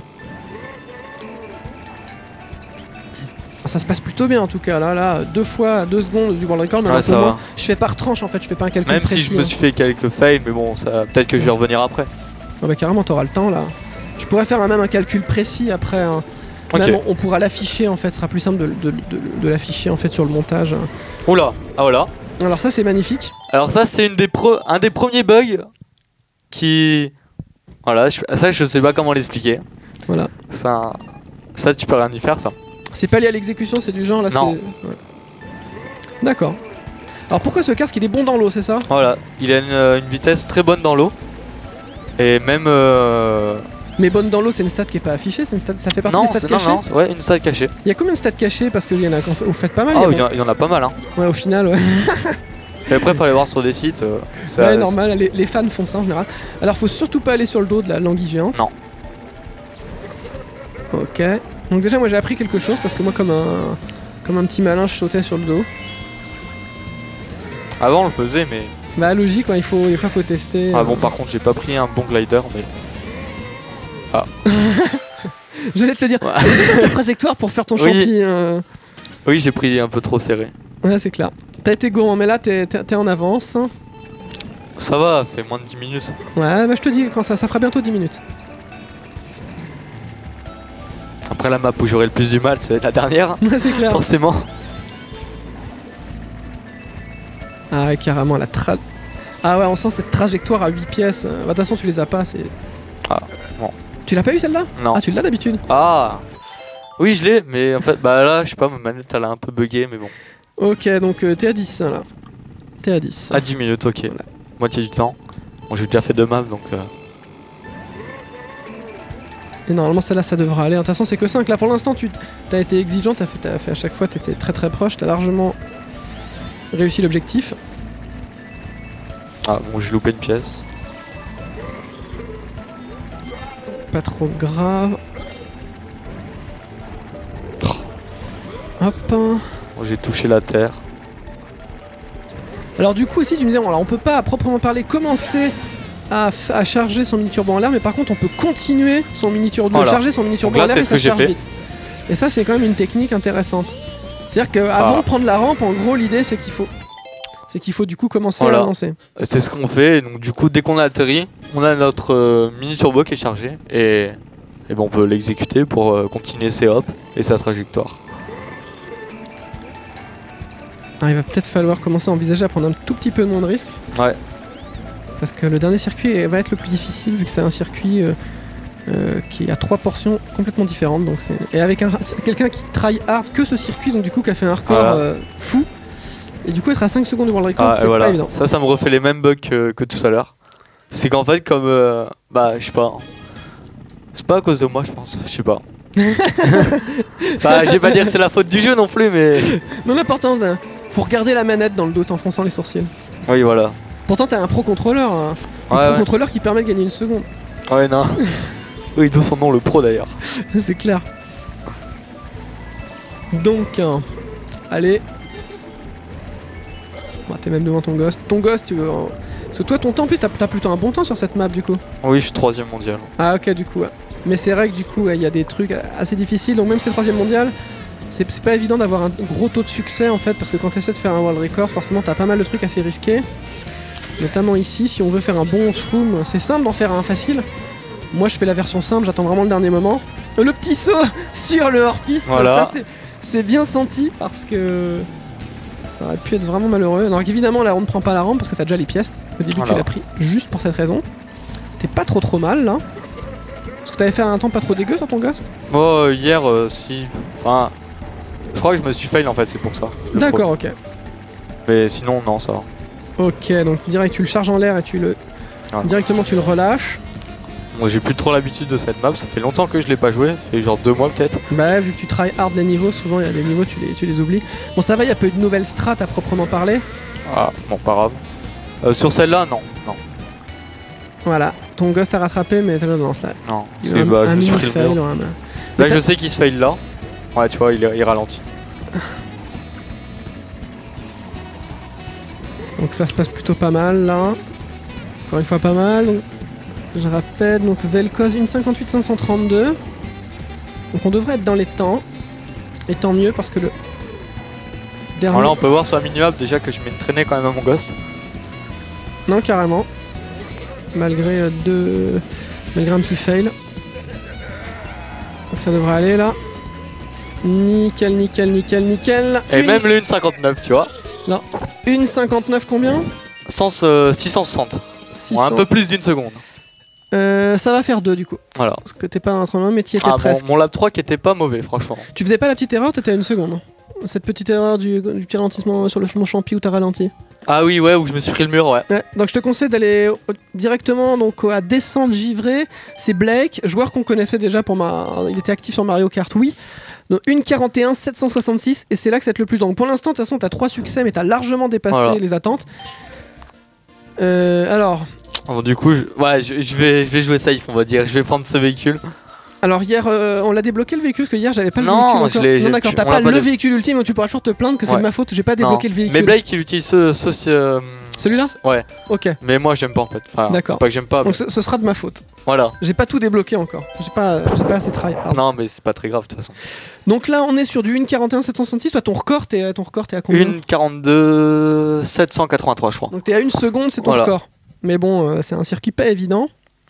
Ah, ça se passe plutôt bien en tout cas, là, là, deux fois deux secondes du world record, même Ouais, un peu ça moins. va. Je fais par tranche en fait, je fais pas un calcul Même précis. si je me hein. suis fait quelques fails, mais bon, ça peut-être que je vais revenir après. Ah bah carrément, t'auras le temps là. Je pourrais faire un- même un calcul précis après. hein. Ok. Même, on, on pourra l'afficher en fait, ce sera plus simple de, de- de- de l'afficher en fait sur le montage. Oula, ah voilà. Alors ça c'est magnifique. Alors ça c'est une des pro- un des premiers bugs qui... Voilà, je- ça je sais pas comment l'expliquer. Voilà. Ça, ça tu peux rien y faire ça. C'est pas lié à l'exécution, c'est du genre là. Non. Ouais. D'accord. Alors pourquoi ce casque il est bon dans l'eau, c'est ça? Voilà, il a une, une vitesse très bonne dans l'eau. Et même. Euh... Mais bonne dans l'eau, c'est une stat qui est pas affichée, c'est une stat, ça fait partie non, des stats cachées. Non, non, ouais, une stat cachée. Il y a combien de stats cachées? Parce qu'il y en a, vous faites pas mal. Ah, il y, a... il y en a pas mal, hein. Ouais, au final, ouais. Et après, faut aller voir sur des sites. Euh, ça, ouais, normal, les, les fans font ça en général. Alors, faut surtout pas aller sur le dos de la languille géante. Non. Ok. Donc, déjà, moi j'ai appris quelque chose parce que moi, comme un, comme un petit malin, je sautais sur le dos. Avant, on le faisait, mais. Bah, logique, ouais, il faut, il faut, faut tester. Ah bon, par contre, j'ai pas pris un bon glider, mais. Ah. J'allais te le dire. Ouais. Ta trajectoire pour faire ton oui. champi. Euh... Oui, j'ai pris un peu trop serré. Ouais, c'est clair. T'as été gourmand, mais là, t'es en avance. Ça va, fait moins de dix minutes. Ouais, bah je te dis, quand ça, ça fera bientôt dix minutes. Après, la map où j'aurai le plus du mal, c'est la dernière. Ouais, c'est clair. Forcément. Ah ouais, carrément, la tra... Ah ouais, on sent cette trajectoire à huit pièces. Bah, de toute façon, tu les as pas, c'est... Ah, bon. Tu l'as pas eu celle-là? Non. Ah, tu l'as d'habitude? Ah oui, je l'ai, mais en fait, bah là, je sais pas, ma manette, elle a un peu bugué, mais bon. Ok, donc euh, t'es à dix, là. T'es à dix. À dix minutes, ok. Voilà. Moitié du temps. Bon, j'ai déjà fait deux maps, donc... Euh... Et normalement, celle-là, ça devra aller. De toute façon, c'est que cinq. Là, pour l'instant, tu as été exigeant, t'as fait, as fait à chaque fois, t'étais très très proche, t'as largement réussi l'objectif. Ah, bon, j'ai loupé une pièce. Pas trop grave. Hop. Bon, j'ai touché la terre. Alors du coup aussi tu me disais, alors, on peut pas à proprement parler commencer à, à charger son mini turbo en l'air, mais par contre on peut continuer son mini turbo, voilà. charger son mini turbo en l'air et ça se charge vite. Et ça c'est quand même une technique intéressante. C'est-à-dire qu'avant ah. de prendre la rampe, en gros l'idée c'est qu'il faut, c'est qu'il faut du coup commencer voilà. à avancer. C'est ce qu'on fait. Donc du coup dès qu'on a atterri, on a notre euh, mini turbo qui est chargé et, et bon, on peut l'exécuter pour euh, continuer ses hops et sa trajectoire. Ah, il va peut-être falloir commencer à envisager à prendre un tout petit peu moins de risques. Ouais. Parce que le dernier circuit va être le plus difficile vu que c'est un circuit euh, euh, qui a trois portions complètement différentes. Donc et avec quelqu'un qui try hard que ce circuit, donc du coup qui a fait un record voilà. euh, fou. Et du coup être à cinq secondes du world record, ah, c'est voilà. pas évident. Ça, ça me refait les mêmes bugs que, que tout à l'heure. C'est qu'en fait comme... Euh, bah je sais pas. C'est pas à cause de moi je pense, je sais pas. Enfin je vais pas dire que c'est la faute du jeu non plus mais... Non l'important... Faut regarder la manette dans le dos en fronçant les sourcils. Oui, voilà. Pourtant, t'as un pro contrôleur. Un ouais, pro ouais. contrôleur qui permet de gagner une seconde. Ouais, non. Oui, d'où son nom, le pro d'ailleurs. C'est clair. Donc, euh, allez. Bon, t'es même devant ton ghost. Ton ghost, tu veux. Euh... Parce que toi, ton temps, en plus, t'as as plutôt un bon temps sur cette map du coup. Oui, je suis troisième mondial. Ah, ok, du coup. Ouais. Mais c'est vrai que du coup, il ouais, y a des trucs assez difficiles. Donc, même si c'est troisième mondial. C'est pas évident d'avoir un gros taux de succès en fait, parce que quand tu essaies de faire un world record, forcément t'as pas mal de trucs assez risqués. Notamment ici, si on veut faire un bon shroom, c'est simple d'en faire un facile. Moi je fais la version simple, j'attends vraiment le dernier moment. Le petit saut sur le hors-piste, voilà. ça c'est bien senti parce que ça aurait pu être vraiment malheureux. Donc évidemment là on ne prend pas la rampe parce que t'as déjà les pièces. Au début voilà. tu l'as pris juste pour cette raison. T'es pas trop trop mal là. Parce que t'avais fait un temps pas trop dégueu sur ton ghost. Moi oh, hier euh, si... Enfin... Je crois que je me suis fail en fait, c'est pour ça. D'accord, ok. Mais sinon, non, ça va. Ok, donc direct, tu le charges en l'air et tu le... Ouais. Directement, tu le relâches. Bon, j'ai plus trop l'habitude de cette map, ça fait longtemps que je l'ai pas joué, ça fait genre deux mois peut-être. Bah, vu que tu try hard les niveaux, souvent, il y a des niveaux, tu les, tu les oublies. Bon, ça va, il y a peu de nouvelles strats à proprement parler. Ah, bon, pas grave. Euh, sur celle-là, non, non. Voilà, ton ghost a rattrapé, mais t'as le lance là. Non, c'est bah, je me suis pris le mur. Ouais, là, je sais qu'il se fail là. Ouais, tu vois, il, il ralentit. Donc ça se passe plutôt pas mal là. Encore une fois pas mal. Donc, je rappelle, donc Vel'Koz une cinquante-huit cinq cent trente-deux. Donc on devrait être dans les temps. Et tant mieux parce que le... Dernier... Alors là on peut voir sur la minimap déjà que je mets une traînée quand même à mon ghost. Non carrément. Malgré euh, deux... Malgré un petit fail. Donc ça devrait aller là. Nickel, nickel, nickel, nickel. Et une... même le une cinquante-neuf, tu vois. Là. une cinquante-neuf combien cent, euh, six cent soixante. six cents. Ouais, un peu plus d'une seconde. Euh, ça va faire deux du coup. Voilà. Parce que t'es pas un trente mais t'y étais Ah, presque. mon, mon lap trois qui était pas mauvais, franchement. Tu faisais pas la petite erreur, t'étais à une seconde. Cette petite erreur du, du petit ralentissement sur le mon champi où t'as ralenti. Ah oui, ouais, où je me suis pris le mur, ouais. Ouais, donc je te conseille d'aller au- directement donc, à Descente Givré. C'est Blake, joueur qu'on connaissait déjà pour ma. Il était actif sur Mario Kart, oui. Donc une quarante et un sept cent soixante-six et c'est là que ça va être le plus. Donc pour l'instant, de toute façon, t'as trois succès, mais t'as largement dépassé Voilà. les attentes. Euh, alors. Bon, du coup, je, ouais, je, je vais, je vais jouer safe, on va dire. Je vais prendre ce véhicule. Alors hier, euh, on l'a débloqué le véhicule parce que hier j'avais pas le Non, véhicule encore. je l'ai- Non j'ai- d'accord, tu- t'as on pas l'a pas le dé- véhicule ultime, donc tu pourras toujours te plaindre que c'est Ouais. de ma faute. J'ai pas débloqué Non. le véhicule. Mais Blake, il utilise ce. ce, ce- Celui-là Ouais. Ok, Mais moi, j'aime pas en fait. Enfin, D'accord. C'est pas que j'aime pas. donc mais- ce, ce sera de ma faute. Voilà. J'ai pas tout débloqué encore. J'ai pas, j'ai pas assez try. pardon. Non, mais c'est pas très grave de toute façon. Donc là, on est sur du une quarante et un sept cent soixante-six. Toi, ton record, t'es, ton record, t'es à combien? une quarante-deux sept cent quatre-vingt-trois, je crois. Donc t'es à une seconde, c'est ton Voilà. record. Mais bon, euh, c'est un circuit pas évident.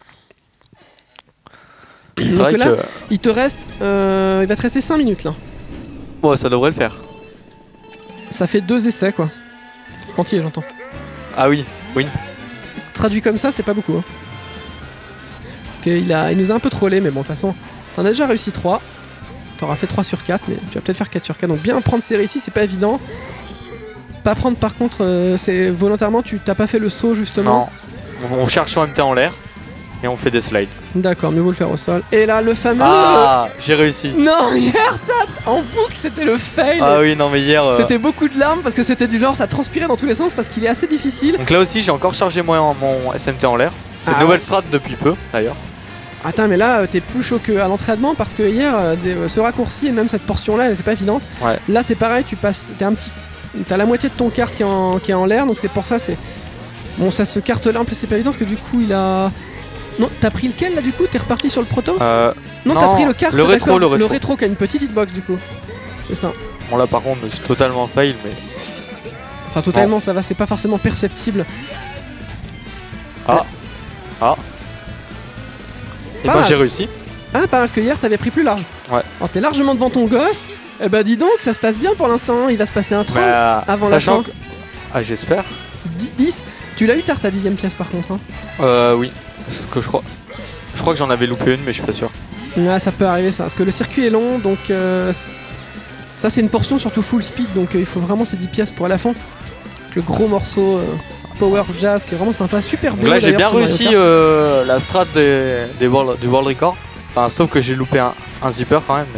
C'est Donc vrai là, que. il te reste, euh, il va te rester cinq minutes là. Ouais, ça devrait le faire. Ça fait deux essais quoi. Entier, j'entends. Ah oui, oui. Traduit comme ça, c'est pas beaucoup. Hein. Parce qu'il a, il nous a un peu trollé, mais bon, de toute façon, t'en as déjà réussi trois. T'auras fait trois sur quatre, mais tu vas peut-être faire quatre sur quatre. Donc bien prendre ces récits, c'est pas évident. Pas prendre par contre, euh, c'est volontairement, tu t'as pas fait le saut justement. Non. On, on cherche en même temps en l'air et on fait des slides. D'accord, mieux vaut le faire au sol. Et là, le fameux. Ah, j'ai réussi. Non, hier, t'as- en boucle, c'était le fail. Ah oui, non, mais hier. euh, C'était beaucoup de larmes parce que c'était du genre, ça transpirait dans tous les sens parce qu'il est assez difficile. Donc là aussi, j'ai encore chargé moi mon S M T en l'air. C'est Ah une nouvelle ouais. strat depuis peu d'ailleurs. Attends, mais là, euh, t'es plus chaud qu'à l'entraînement parce que hier, euh, des- euh, ce raccourci et même cette portion-là, elle était pas évidente. Ouais. Là, c'est pareil, tu passes, t'es un petit, t'as la moitié de ton kart qui est en, qui est en l'air, donc c'est pour ça, c'est bon, ça se carte là, en plus c'est pas évident parce que du coup, il a, non, t'as pris lequel là du coup? T'es reparti sur le proto? Euh, Non, non, t'as pris le kart, le rétro, d'accord, le rétro. le rétro qui a une petite hitbox du coup. C'est ça. bon, là par contre, je suis totalement fail, mais. Enfin, totalement, ça va, c'est pas forcément perceptible. Ah. Ah. Et Pas bah, mal. j'ai réussi. Ah, pas parce que hier, t'avais pris plus large. Ouais. Alors, t'es largement devant ton ghost. Eh bah, dis donc, ça se passe bien pour l'instant. Il va se passer un train. Bah, avant la sachant fin. que- Ah, j'espère. dix, dix. Tu l'as eu tard ta dixième pièce par contre. Hein. Euh, oui. Ce que je crois. Je crois que j'en avais loupé une, mais je suis pas sûr. Ouais, ça peut arriver ça. Parce que le circuit est long, donc euh, c- ça c'est une portion surtout full speed, donc euh, il faut vraiment ces dix pièces pour à la fin. Le gros morceau euh, Power Jazz qui est vraiment sympa, super beau. Donc là, j'ai d'ailleurs, bien sur Mario réussi Kart. euh, la strat des, des world, du World Record. Enfin, sauf que j'ai loupé un, un zipper quand même.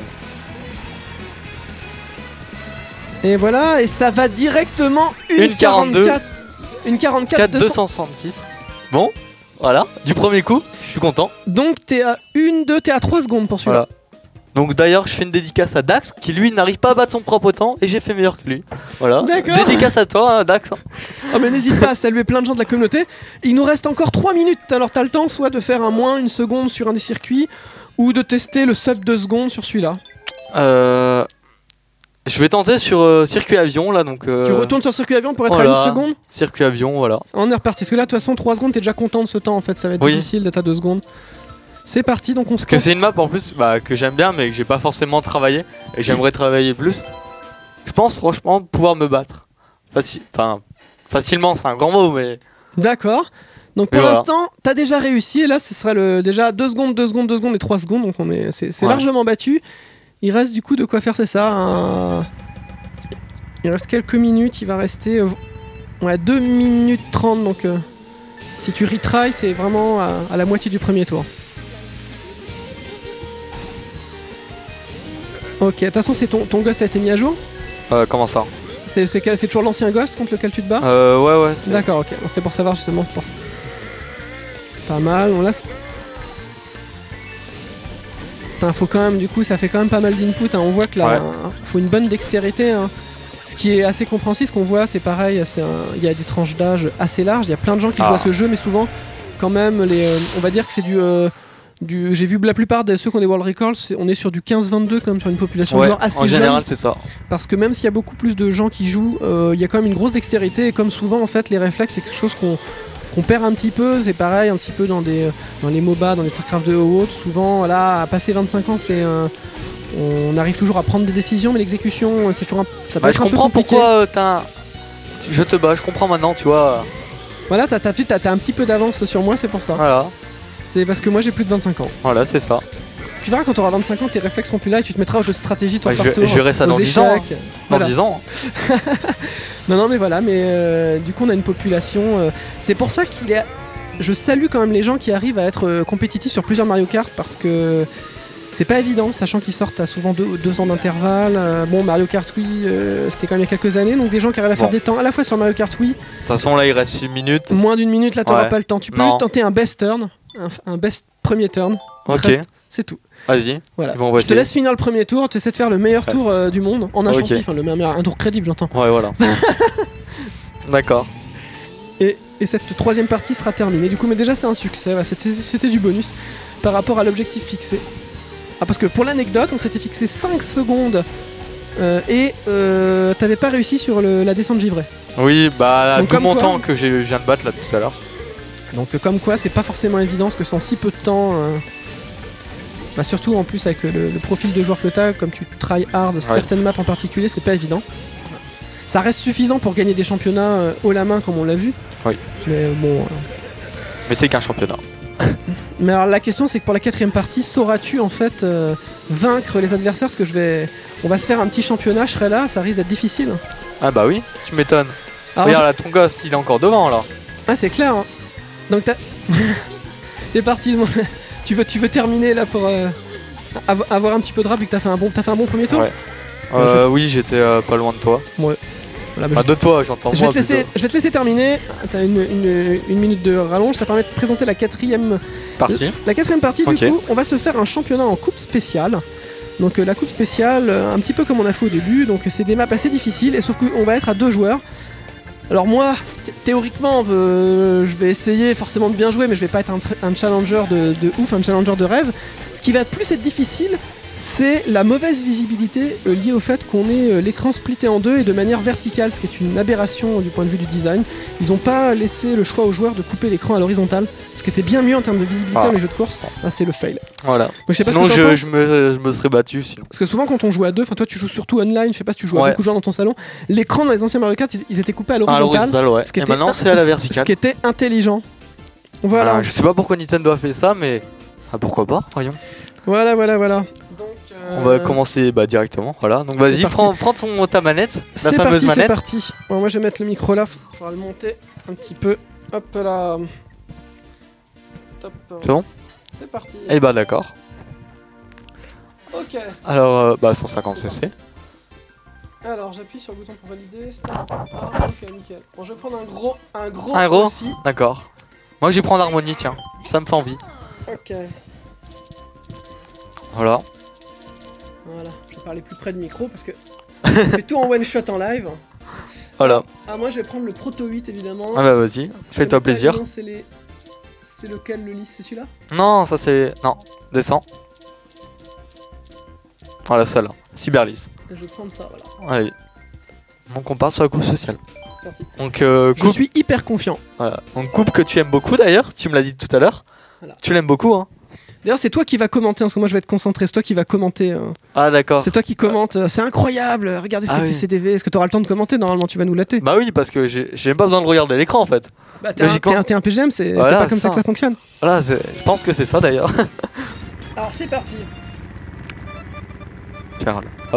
mais- Et voilà, et ça va directement une, Une quarante-deux. quarante-quatre. Une quarante-quatre quatre deux deux cents. cent soixante-six. Bon, voilà, du premier coup, je suis content. Donc t'es à une, deux, t'es à trois secondes pour celui-là. Voilà. Donc d'ailleurs, je fais une dédicace à Dax qui lui n'arrive pas à battre son propre temps et j'ai fait meilleur que lui. Voilà. D'accord. Dédicace à toi, hein, Dax. Oh mais n'hésite pas à saluer plein de gens de la communauté. Il nous reste encore trois minutes, alors t'as le temps soit de faire un moins une seconde sur un des circuits ou de tester le sub deux secondes sur celui-là. Euh, je vais tenter sur euh, circuit avion là, donc. euh, Tu retournes sur le circuit avion pour être à voilà. une seconde. Circuit avion, voilà. On est reparti, parce que là de toute façon trois secondes t'es déjà content de ce temps en fait, ça va être Oui. difficile d'être à deux secondes. C'est parti, donc on se Parce que casse. c'est une map en plus bah, que j'aime bien mais que j'ai pas forcément travaillé et j'aimerais travailler plus. Je pense franchement pouvoir me battre. Faci- Enfin, facilement, c'est un grand mot, mais. D'accord. Donc pour Et voilà. l'instant, t'as déjà réussi et là ce sera le déjà deux secondes, deux secondes, deux secondes et trois secondes, donc on est c'est c'est Ouais. largement battu. Il reste du coup de quoi faire, c'est ça. un- Il reste quelques minutes, il va rester euh, ouais, deux minutes trente, donc euh, si tu retry, c'est vraiment à, à la moitié du premier tour. Ok, de toute façon, c'est ton, ton ghost a été mis à jour. Euh, comment ça C'est c'est quel- c'est toujours l'ancien ghost contre lequel tu te bats. euh, Ouais, ouais. c'est- D'accord, ok. Bon, c'était pour savoir justement. Pour ça. Pas mal. Bon, là, c'est- Putain, faut quand même, du coup, ça fait quand même pas mal d'input. Hein. On voit que là, Ouais. hein, faut une bonne dextérité. Hein. Ce qui est assez compréhensible, ce qu'on voit, c'est pareil. c'est un- Il y a des tranches d'âge assez larges. Il y a plein de gens qui Ah. jouent à ce jeu, mais souvent, quand même, les, euh, on va dire que c'est du. euh, du J'ai vu la plupart de ceux qui ont des World Records, c'est- on est sur du quinze vingt-deux comme sur une population de Ouais, joueurs assez en jeune. général, c'est ça. Parce que même s'il y a beaucoup plus de gens qui jouent, euh, il y a quand même une grosse dextérité et comme souvent en fait les réflexes c'est quelque chose qu'on qu'on perd un petit peu, c'est pareil un petit peu dans des dans les MOBA, dans les StarCraft deux ou autres, souvent là à passer vingt-cinq ans c'est euh, on arrive toujours à prendre des décisions mais l'exécution c'est toujours un, ça peut Bah, être je un peu comprends compliqué. pourquoi euh, t'as un... Tu- Je te bats, je comprends maintenant, tu vois. Voilà, t'as t'as- t'as- t'as un petit peu d'avance sur moi, c'est pour ça. Voilà. C'est parce que moi j'ai plus de vingt-cinq ans. Voilà, c'est ça. Tu verras quand tu auras vingt-cinq ans, tes réflexes seront plus là et tu te mettras au jeu de stratégie tour Ouais, par je, tour. je verrai ça aux dans dix ans. Hein. échecs. Dans Voilà. dix ans. Non, non, mais voilà, mais euh, du coup on a une population. Euh, c'est pour ça qu'il est. Je salue quand même les gens qui arrivent à être euh, compétitifs sur plusieurs Mario Kart parce que c'est pas évident, sachant qu'ils sortent à souvent deux, deux ans d'intervalle. Euh, bon, Mario Kart Wii, euh, c'était quand même il y a quelques années, donc des gens qui arrivent à faire Bon. des temps à la fois sur Mario Kart Wii. De toute façon, là, il reste une minute. Moins d'une minute, là t'auras Ouais. pas le temps. Tu peux Non. juste tenter un best turn, un, un best premier turn. Il te Ok, reste- C'est tout. vas-y. Voilà. Ils vont Je te laisse finir le premier tour, tu essaies de faire le meilleur Ouais. tour euh, du monde en un Ok. chantier, enfin le meilleur, un tour crédible j'entends. Ouais, voilà. D'accord. Et, et cette troisième partie sera terminée. Du coup, mais déjà c'est un succès, voilà, c'était c'était du bonus par rapport à l'objectif fixé. Ah, parce que pour l'anecdote, on s'était fixé cinq secondes euh, et euh, t'avais pas réussi sur le- la descente givrée. Oui, bah, Donc, tout comme mon quoi- temps que j'ai- je viens de battre là tout à l'heure. Donc euh, comme quoi, c'est pas forcément évident, parce que sans si peu de temps... euh, bah, surtout en plus avec le, le profil de joueur que t'as, comme tu try hard certaines maps en particulier, c'est pas évident. Ça reste suffisant pour gagner des championnats euh, haut la main comme on l'a vu. Oui. Mais bon... euh, Mais c'est qu'un championnat. Mais alors la question c'est que pour la quatrième partie, sauras-tu en fait euh, vaincre les adversaires? Parce que je vais... On va se faire un petit championnat, je serai là, ça risque d'être difficile. Ah bah oui, tu m'étonnes. Alors, Regarde là, ton gosse, il est encore devant là. je- Ah c'est clair hein. Donc t'as... T'es parti, mon- tu, veux, tu veux terminer là pour euh, avo- avoir un petit peu de rap vu que t'as fait un bon, t'as fait un bon premier tour. Ouais. Euh, oui, j'étais euh, pas loin de toi. Voilà, bah, Bah, de toi, j'entends je, je vais moi. te laisser, plutôt. je vais te laisser terminer, t'as une, une, une minute de rallonge, ça permet de présenter la quatrième Parti. La quatrième partie, Ok. du coup, on va se faire un championnat en coupe spéciale. Donc euh, la coupe spéciale, euh, un petit peu comme on a fait au début, donc c'est des maps assez difficiles, et sauf qu'on va être à deux joueurs. Alors moi, thé- théoriquement, euh, je vais essayer forcément de bien jouer, mais je vais pas être un, tr- un challenger de, de ouf, un challenger de rêve. Ce qui va plus être difficile, c'est la mauvaise visibilité euh, liée au fait qu'on ait euh, l'écran splitté en deux et de manière verticale, ce qui est une aberration du point de vue du design. Ils ont pas laissé le choix aux joueurs de couper l'écran à l'horizontale, ce qui était bien mieux en termes de visibilité Ah. dans les jeux de course. Ah, c'est le fail. Voilà. Donc, je sais pas Sinon, ce que t'en je, penses. je, me, je me serais battu sinon. Parce que souvent quand on joue à deux, enfin toi tu joues surtout online, je sais pas si tu joues à Ouais. beaucoup de joueurs dans ton salon, l'écran dans les anciens Mario Kart ils, ils étaient coupés à Ah, à l'horizontale. l'horizontale, ouais. ce qui Et était maintenant, in- c'est à la ce- verticale. Ce qui était intelligent. Voilà, Ah, je sais pas pourquoi Nintendo a fait ça, mais. Ah, pourquoi pas, voyons. voilà, voilà, voilà. Donc, euh, On va commencer bah, directement. Voilà. Donc, vas-y, parti. prends, prends ton, ta manette. La C'est fameuse parti, c'est manette. parti. Bon, moi je vais mettre le micro là, faudra le monter un petit peu. Hop là. Top. C'est bon. C'est parti. Et bah, d'accord. Ok. Alors, euh, bah, cent cinquante cc. Alors j'appuie sur le bouton pour valider. Ah, ok, nickel. Bon, je vais prendre un gros, un gros, Un gros aussi. D'accord. Moi, je vais prendre Harmonie, tiens. Ça me fait envie. Ok. Voilà. Voilà, je vais parler plus près du micro parce que on fait tout en one shot en live. Voilà. Ah, moi je vais prendre le Proto huit évidemment. Ah, bah, vas-y. Fais-toi Le plaisir. pavillon, C'est les... c'est lequel le lisse? C'est celui-là? Non, ça c'est. Non, descends. Voilà, celle-là. Cyberlise. Je vais prendre ça, voilà. Allez. Donc, on part sur la coupe sociale. C'est parti. Donc, euh, Je coupe. suis hyper confiant. Voilà. Donc, coupe que tu aimes beaucoup d'ailleurs. Tu me l'as dit tout à l'heure. Voilà. Tu l'aimes beaucoup, hein. D'ailleurs, c'est toi qui vas commenter, parce que moi je vais être concentré. C'est toi qui vas commenter. euh, Ah, d'accord. C'est toi qui commente. euh, C'est incroyable. Regardez ce Ah que fait oui. C D V. Est-ce que tu auras le temps de commenter? Normalement, tu vas nous latter. Bah, oui, parce que j'ai j'ai même pas besoin de regarder l'écran en fait. Bah, t'es un, logiquement. t'es un- t'es un P G M, c'est c'est Voilà, pas comme ça ça. que ça fonctionne. Voilà, c'est- je pense que c'est ça d'ailleurs. Alors, c'est parti. Tiens, voilà. Hop.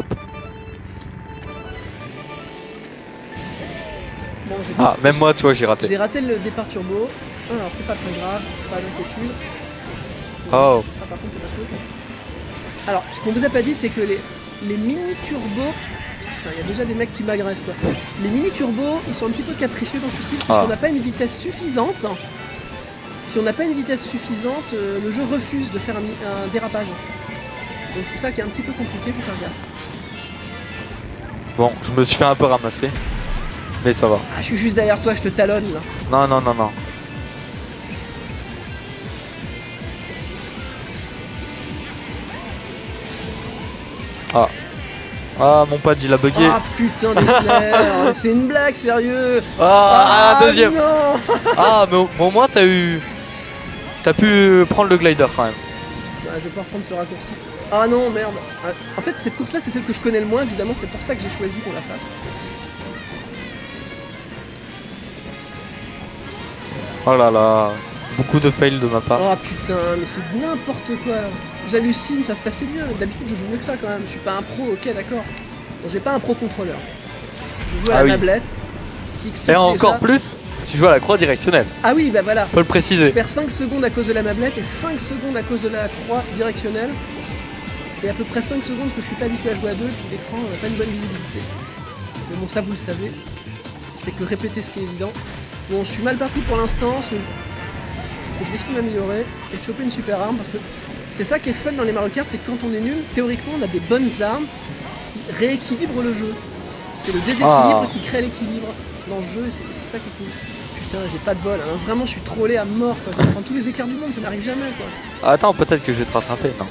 Bon, j'ai Ah, même moi, tu vois, j'ai raté. J'ai raté le départ turbo. Alors, c'est pas très grave. Pas d'inquiétude. Oh. Ça par contre c'est pas cool. Alors, ce qu'on vous a pas dit c'est que les, les mini turbos. Il y a déjà des mecs qui m'agressent quoi. Les mini turbos, ils sont un petit peu capricieux dans ce ci parce Ah. qu'on n'a pas une vitesse suffisante. Si on n'a pas une vitesse suffisante, euh, le jeu refuse de faire un, un dérapage. Donc c'est ça qui est un petit peu compliqué, faut faire gaffe. Bon, je me suis fait un peu ramasser. Mais ça va. Ah, je suis juste derrière toi, je te talonne là. Non, non, non, non. Ah. Ah, mon pad, il a bugué. Ah putain d'éclair, c'est une blague, sérieux. Ah, ah, deuxième. Non. Ah, mais au, mais au moins, t'as eu. T'as pu prendre le glider quand même. Bah, je vais pas reprendre ce raccourci. Ah non, merde. Ah, en fait, cette course-là, c'est celle que je connais le moins, évidemment, c'est pour ça que j'ai choisi qu'on la fasse. Oh là là. beaucoup de fails de ma part. Oh putain, mais c'est n'importe quoi. J'hallucine, ça se passait mieux. D'habitude, je joue mieux que ça quand même. Je suis pas un pro, ok, d'accord. Bon, j'ai pas un pro contrôleur. Je joue à Ah la oui. tablette. Ce qui explique Et encore déjà- plus, tu joues à la croix directionnelle. Ah oui, bah voilà. Faut le Je préciser. perds cinq secondes à cause de la mablette et cinq secondes à cause de la croix directionnelle. Et à peu près cinq secondes parce que je suis pas habitué à jouer à deux et puis l'écran n'a pas une bonne visibilité. Mais bon, ça vous le savez. Je fais que répéter ce qui est évident. Bon, je suis mal parti pour l'instant. parce que Je vais essayer de m'améliorer et de choper une super arme parce que c'est ça qui est fun dans les Mario Kart, c'est que quand on est nul, théoriquement on a des bonnes armes qui rééquilibrent le jeu. C'est le déséquilibre Ah. qui crée l'équilibre dans le jeu et c'est c'est ça qui est cool. Putain, j'ai pas de bol, hein. Vraiment je suis trollé à mort quoi. Je vais prendre tous les écarts du monde, ça n'arrive jamais quoi. Ah, attends, peut-être que je vais te rattraper. Non.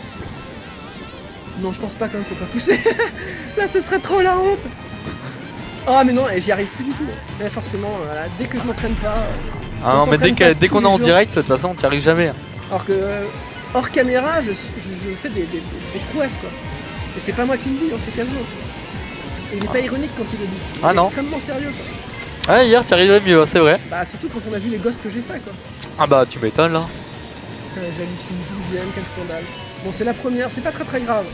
Non, je pense pas quand même, faut pas pousser. Là, ce serait trop la honte. Ah, mais non, et j'y arrive plus du tout. Mais forcément, voilà, dès que je m'entraîne pas. euh, si Ah on non, mais dès s'entraîne que- pas dès tous qu'on est les en jours- direct, de toute façon, t'y arrives jamais. Alors que, euh, hors caméra, je, je, je fais des, des, des, des prouesses quoi. Et c'est pas moi qui le dis, hein, c'est Kazuo. Et il est pas ironique quand il le dit. Il Ah est non. extrêmement sérieux quoi. Ah, hier, t'y arrivais mieux, c'est vrai. Bah, surtout quand on a vu les ghosts que j'ai fait quoi. Ah bah, tu m'étonnes là. Putain, j'hallucine, douzième, quel scandale. Bon, c'est la première, c'est pas très très grave.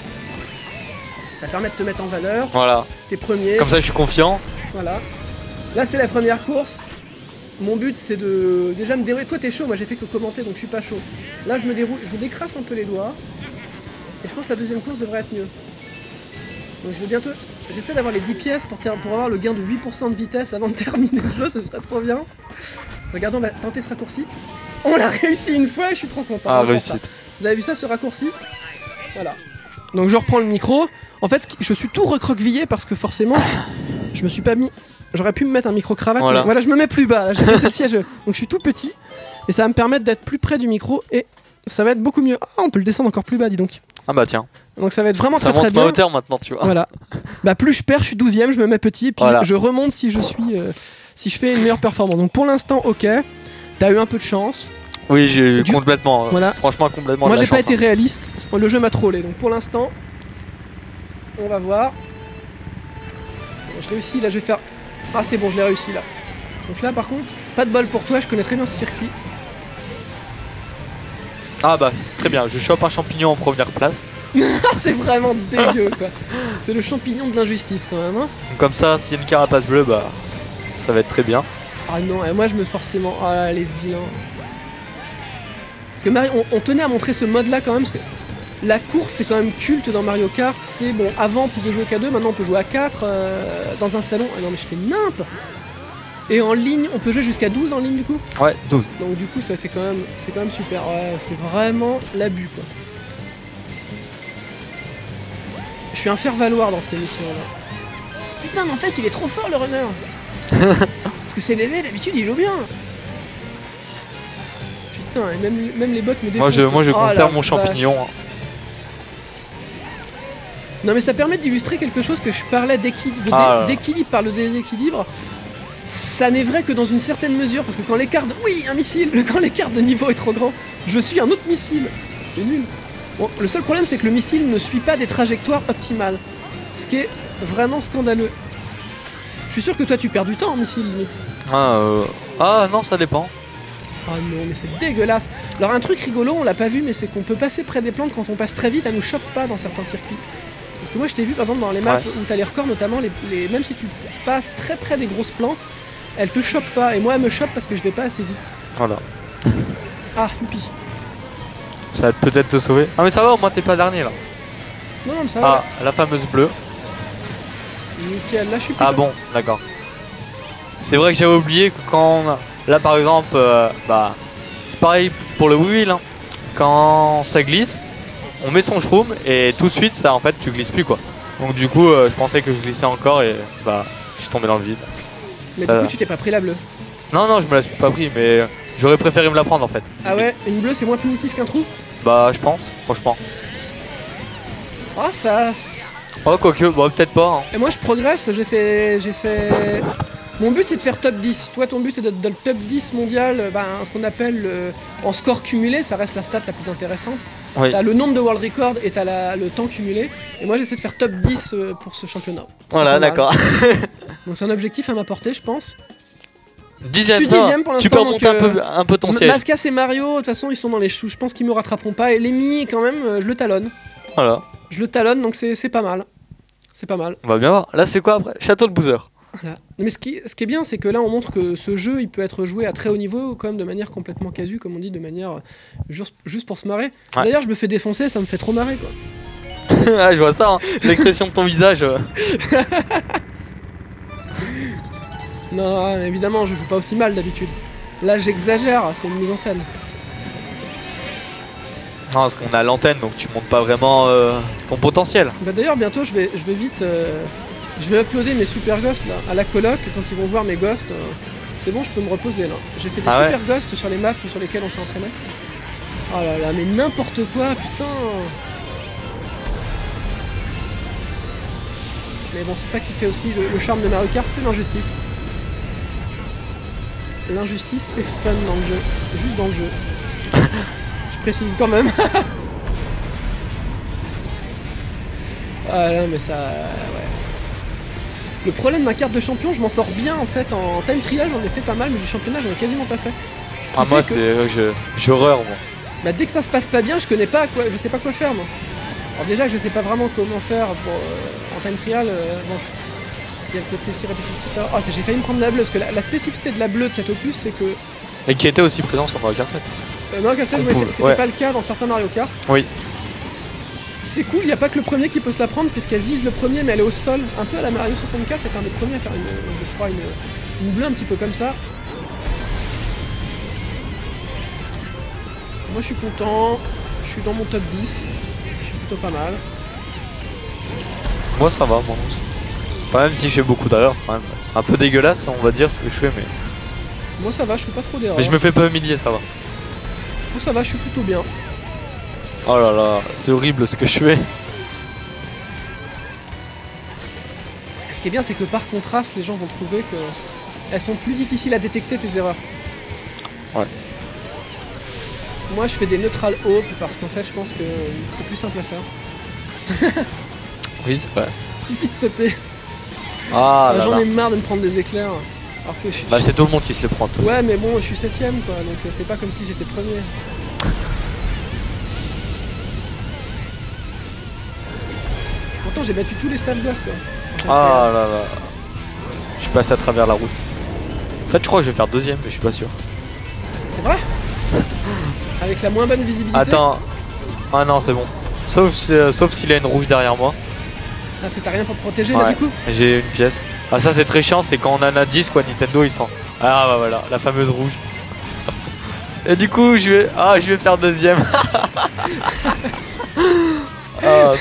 Ça permet de te mettre en valeur, Voilà. t'es premier. Comme ça, je suis confiant. Voilà. Là, c'est la première course. Mon but, c'est de déjà me dérouler. Toi, t'es chaud, moi j'ai fait que commenter, donc je suis pas chaud. Là, je me déroule, je me décrasse un peu les doigts. Et je pense que la deuxième course devrait être mieux. Donc, je vais bientôt. J'essaie d'avoir les dix pièces pour, ter- pour avoir le gain de huit pour cent de vitesse avant de terminer le jeu, ce serait trop bien. Regardons, on va tenter ce raccourci. On l'a réussi une fois, je suis trop content. Ah, On va faire réussite. ça. Vous avez vu ça, ce raccourci? Voilà. Donc, je reprends le micro. En fait, je suis tout recroquevillé parce que forcément, je, je me suis pas mis. J'aurais pu me mettre un micro cravate, Voilà. mais voilà, je me mets plus bas. Là, j'ai baissé le siège, donc je suis tout petit et ça va me permettre d'être plus près du micro et ça va être beaucoup mieux. Ah, on peut le descendre encore plus bas, dis donc. Ah bah tiens. Donc ça va être vraiment Ça très très monte ma bien. hauteur maintenant, tu vois. Voilà. Bah plus je perds, je suis douzième, je me mets petit, et puis Voilà. je remonte si je suis, euh, si je fais une meilleure performance. Donc pour l'instant, ok. T'as eu un peu de chance. Oui, j'ai eu Du- complètement. euh, Voilà. Franchement, complètement. Moi de la j'ai pas chance, été hein. réaliste. Le jeu m'a trollé. Donc pour l'instant, on va voir. Bon, je réussis. Là, je vais faire. Ah c'est bon, je l'ai réussi là. Donc là, par contre, pas de bol pour toi. Je connais très bien ce circuit. Ah bah, très bien. Je chope un champignon en première place. Ah c'est vraiment dégueu quoi. C'est le champignon de l'injustice quand même. Hein. Donc, comme ça, s'il y a une carapace bleue, bah, ça va être très bien. Ah non, et moi je me forcément. Ah là, les vilains. Parce que Mario, on, on tenait à montrer ce mode là quand même, parce que la course c'est quand même culte dans Mario Kart. C'est bon, avant on pouvait jouer qu'à deux, maintenant on peut jouer à quatre euh, dans un salon. Ah non, mais je fais nimp. Et en ligne, on peut jouer jusqu'à douze en ligne du coup. Ouais, douze. Donc du coup, ça c'est quand même, c'est quand même super. Ouais, c'est vraiment l'abus quoi. Je suis un faire-valoir dans cette émission là. Putain, mais en fait, il est trop fort le runner. Parce que C D V d'habitude il joue bien. Putain, et même, même les bots me défoncent. Moi, je, moi, je Oh la conserve mon vache. champignon. hein. Non mais ça permet d'illustrer quelque chose que je parlais d'équi- de dé- Ah là là. d'équilibre par le déséquilibre. Ça n'est vrai que dans une certaine mesure, parce que quand l'écart de... Oui, un missile. Quand l'écart de niveau est trop grand, je suis un autre missile. C'est nul. Bon, le seul problème c'est que le missile ne suit pas des trajectoires optimales. Ce qui est vraiment scandaleux. Je suis sûr que toi tu perds du temps en missile limite. Ah, euh... ah non, ça dépend. Ah non, mais c'est dégueulasse. Alors un truc rigolo, on l'a pas vu, mais c'est qu'on peut passer près des plantes quand on passe très vite, elles nous chope pas dans certains circuits. C'est ce que moi je t'ai vu par exemple dans les maps Ouais. où t'as les records, notamment les, les- même si tu passes très près des grosses plantes, elles te chopent pas. Et moi elles me chopent parce que je vais pas assez vite. Voilà. Ah, youpi. Ça va peut-être te sauver. Ah, mais ça va, au moins t'es pas dernier là. Non, non, mais ça va. Ah, la fameuse bleue. Nickel, là je suis plus. Ah bon, d'accord. C'est vrai que j'avais oublié que quand. Là par exemple, euh, bah. C'est pareil pour le wheel. Hein. Quand ça glisse, on met son shroom et tout de suite, ça en fait, tu glisses plus quoi. Donc du coup, euh, je pensais que je glissais encore et bah. Je suis tombé dans le vide. Mais ça du va. coup tu t'es pas pris la bleue. Non, non, je me la suis pas pris, mais euh, j'aurais préféré me la prendre en fait. Ah ouais, une bleue c'est moins punitif qu'un trou. Bah, je pense, franchement. Ah ça. Oh, quoique, bon, peut-être pas. Hein. Et moi je progresse, j'ai fait. J'ai fait. Mon but c'est de faire top dix. Toi ton but c'est d'être dans le top dix mondial, euh, ben, ce qu'on appelle euh, en score cumulé, ça reste la stat la plus intéressante. Oui. T'as le nombre de world records et t'as la- le temps cumulé. Et moi j'essaie de faire top dix euh, pour ce championnat. C'est Voilà, pas mal. d'accord. Donc c'est un objectif à m'apporter je pense. Dixième, Je suis ça va. dixième pour Tu peux l'instant, remonter donc, un peu, un peu ton M- siège. Mascas et Mario, de toute façon, ils sont dans les choux. Je pense qu'ils me rattraperont pas. Et Lemmy, quand même, euh, je le talonne. Voilà, Je le talonne, donc c'est c'est pas mal. C'est pas mal. on va bien voir. Là, c'est quoi après? Château de Bowser. Voilà. Mais ce qui, ce qui est bien, c'est que là, on montre que ce jeu, il peut être joué à très haut niveau, quand même de manière complètement casu, comme on dit, de manière euh, juste, juste pour se marrer. Ouais. D'ailleurs, je me fais défoncer, ça me fait trop marrer, quoi. Ah, je vois ça, hein. L'expression de ton visage. euh. Non, évidemment, je joue pas aussi mal d'habitude. Là, j'exagère, c'est une mise en scène. Non, parce qu'on a l'antenne, donc tu montes pas vraiment euh, ton potentiel. Bah, d'ailleurs, bientôt, je vais, je vais vite. euh, je vais uploader mes super ghosts là, à la coloc. Quand ils vont voir mes ghosts, euh, c'est bon, je peux me reposer là. J'ai fait des Ah super ghosts sur les maps sur lesquelles on s'est entraîné. Oh là là, mais n'importe quoi, putain! Mais bon, c'est ça qui fait aussi le, le charme de Mario Kart, c'est l'injustice. L'injustice, c'est fun dans le jeu. Juste dans le jeu. Je précise quand même. Ah non, mais ça... Ouais. Le problème de ma carte de champion, je m'en sors bien en fait. En time trial, j'en ai fait pas mal, mais du championnat, j'en ai quasiment pas fait. Ce qui Ah, moi, fait c'est. que- euh, je- J'ai horreur, moi. Bah, dès que ça se passe pas bien, je connais pas quoi, je sais pas quoi faire moi. Alors déjà, je sais pas vraiment comment faire pour euh, en time trial. euh, bon, je- il y a le côté si répétitif tout ça. Oh, j'ai failli me prendre la bleue parce que la, la spécificité de la bleue de cet opus, c'est que Et qui était aussi présent sur Mario Kart sept. euh, Mario Kart sept, On ouais, peut- c'est- c'était ouais. pas le cas dans certains Mario Kart. Oui. C'est cool, il y a pas que le premier qui peut se la prendre puisqu'elle vise le premier, mais elle est au sol, un peu à la Mario soixante-quatre. C'était un des premiers à faire une, je crois, une, une bleue un petit peu comme ça. Moi, je suis content. Je suis dans mon top dix. Je suis plutôt pas mal. Moi, ça va, moi aussi. Enfin, même si je fais beaucoup d'erreurs, quand même. C'est un peu dégueulasse, on va dire, ce que je fais, mais. Moi, ça va, je fais pas trop d'erreurs. Mais je me fais pas humilier, ça va. Moi, ça va, je suis plutôt bien. Oh là là, c'est horrible ce que je fais. Ce qui est bien, c'est que par contraste, les gens vont trouver que elles sont plus difficiles à détecter tes erreurs. Ouais. Moi, je fais des neutral hope parce qu'en fait, je pense que c'est plus simple à faire. Oui, c'est vrai. Suffit de sauter. Ah là J'en là. ai marre de me prendre des éclairs. Alors que je suis... Bah, c'est tout le monde qui se les prend, de toute façon. Ouais, mais bon, je suis septième quoi, donc euh, c'est pas comme si j'étais premier. Pourtant, j'ai battu tous les stade boss quoi. Ah là là. Je suis passé à travers la route. En fait, je crois que je vais faire deuxième, mais je suis pas sûr. C'est vrai? Avec la moins bonne visibilité. Attends. Ah non, c'est bon. Sauf, si- euh, sauf s'il a une rouge derrière moi. Parce que t'as rien pour te protéger là Ouais. du coup. J'ai une pièce. Ah, ça, c'est très chiant, c'est quand on en a dix, quoi, Nintendo, ils sont. Ah bah voilà, la fameuse rouge. Et du coup, je vais. Ah, je vais faire deuxième. Ah,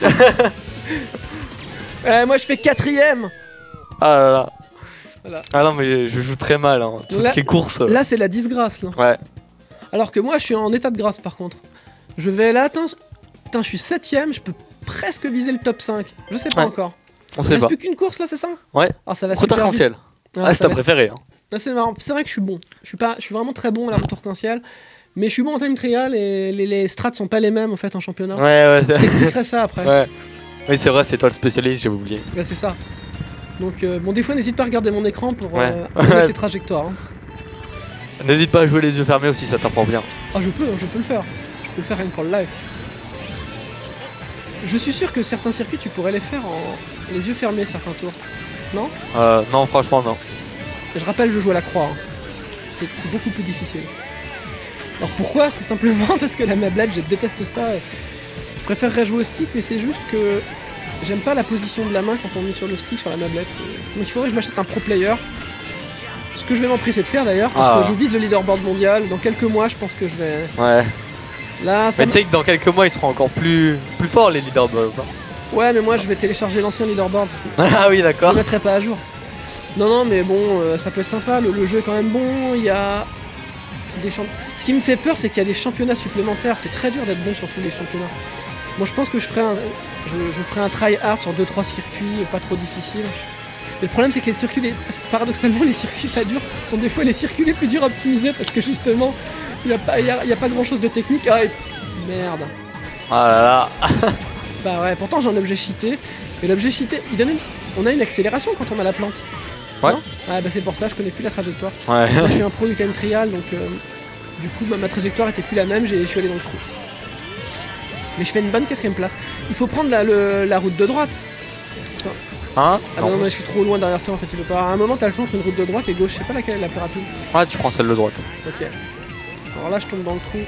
Euh, moi je fais quatrième. ah là là. Voilà. Ah non, mais je joue très mal, hein. Tout Là- ce qui est course. euh. Là c'est la disgrâce là. Ouais. Alors que moi je suis en état de grâce par contre. Je vais là, attends, putain, je suis septième, je peux presque viser le top cinq. Je sais pas Ouais. encore. On Il sait reste pas. plus qu'une course là, c'est ça? Ouais. Ah ça va Route super vite. arc-en-ciel. Ah, Ah, ça c'est ta va- préférée. Hein. Ah, c'est marrant. C'est vrai que je suis bon. Je suis pas, je suis vraiment très bon à la route arc-en-ciel. Mais je suis bon en time trial et les, les strats sont pas les mêmes en fait en championnat. Ouais, ouais, Je c'est. t'expliquerai ça après. Ouais. Oui, c'est vrai, c'est toi le spécialiste, j'avais oublié. Bah, c'est ça. Donc euh, bon, des fois n'hésite pas à regarder mon écran pour Ouais. euh, connaître ces trajectoires. hein. N'hésite pas à jouer les yeux fermés aussi, ça t'apprend bien. Ah je peux, je peux le faire. Je peux le faire rien que pour le live. Je suis sûr que certains circuits tu pourrais les faire en les yeux fermés certains tours. Non? Euh, non, franchement, non. Je rappelle, je joue à la croix. hein. C'est beaucoup plus difficile. Alors pourquoi? C'est simplement parce que la mablette, je déteste ça. Je préférerais jouer au stick, mais c'est juste que j'aime pas la position de la main quand on est sur le stick sur la mablette. Donc il faudrait que je m'achète un pro player. Ce que je vais m'empresser de faire d'ailleurs, parce Ah. que je vise le leaderboard mondial. Dans quelques mois, je pense que je vais. Ouais. Là, ça Mais tu sais que dans quelques mois, ils seront encore plus, plus forts, les leaderboards. hein. Ouais, mais moi, je vais télécharger l'ancien leaderboard. Ah oui, Je d'accord. le mettrai pas à jour. Non, non, mais bon, euh, ça peut être sympa. Le, le jeu est quand même bon. Il y a des champ... Ce qui me fait peur, c'est qu'il y a des championnats supplémentaires. C'est très dur d'être bon sur tous les championnats. Bon, je pense que je ferai un, je, je ferai un try hard sur deux trois circuits, pas trop difficiles. Mais le problème, c'est que les circuits, les- paradoxalement, les circuits pas durs sont des fois les circuits les plus durs à optimiser parce que justement, il n'y a, pas- il y a- il y a pas grand chose de technique. Ah, et- merde. Ah là là. Bah ouais, pourtant j'ai un objet cheaté. Et l'objet cheaté, il donne une... on a une accélération quand on a la plante. Ouais. Ah bah c'est pour ça, je connais plus la trajectoire. Ouais. Moi, je suis un pro du time trial, donc euh, du coup ma, ma trajectoire était plus la même, je suis allé dans le trou. Mais je fais une bonne quatrième place. Il faut prendre la, le, la route de droite. Hein? Ah non, non mais je suis trop loin derrière toi en fait, tu peux pas. À un moment t'as le choix entre une route de droite et gauche, je sais pas laquelle est la plus rapide. Ouais, tu prends celle de droite. Ok. Alors là je tombe dans le trou.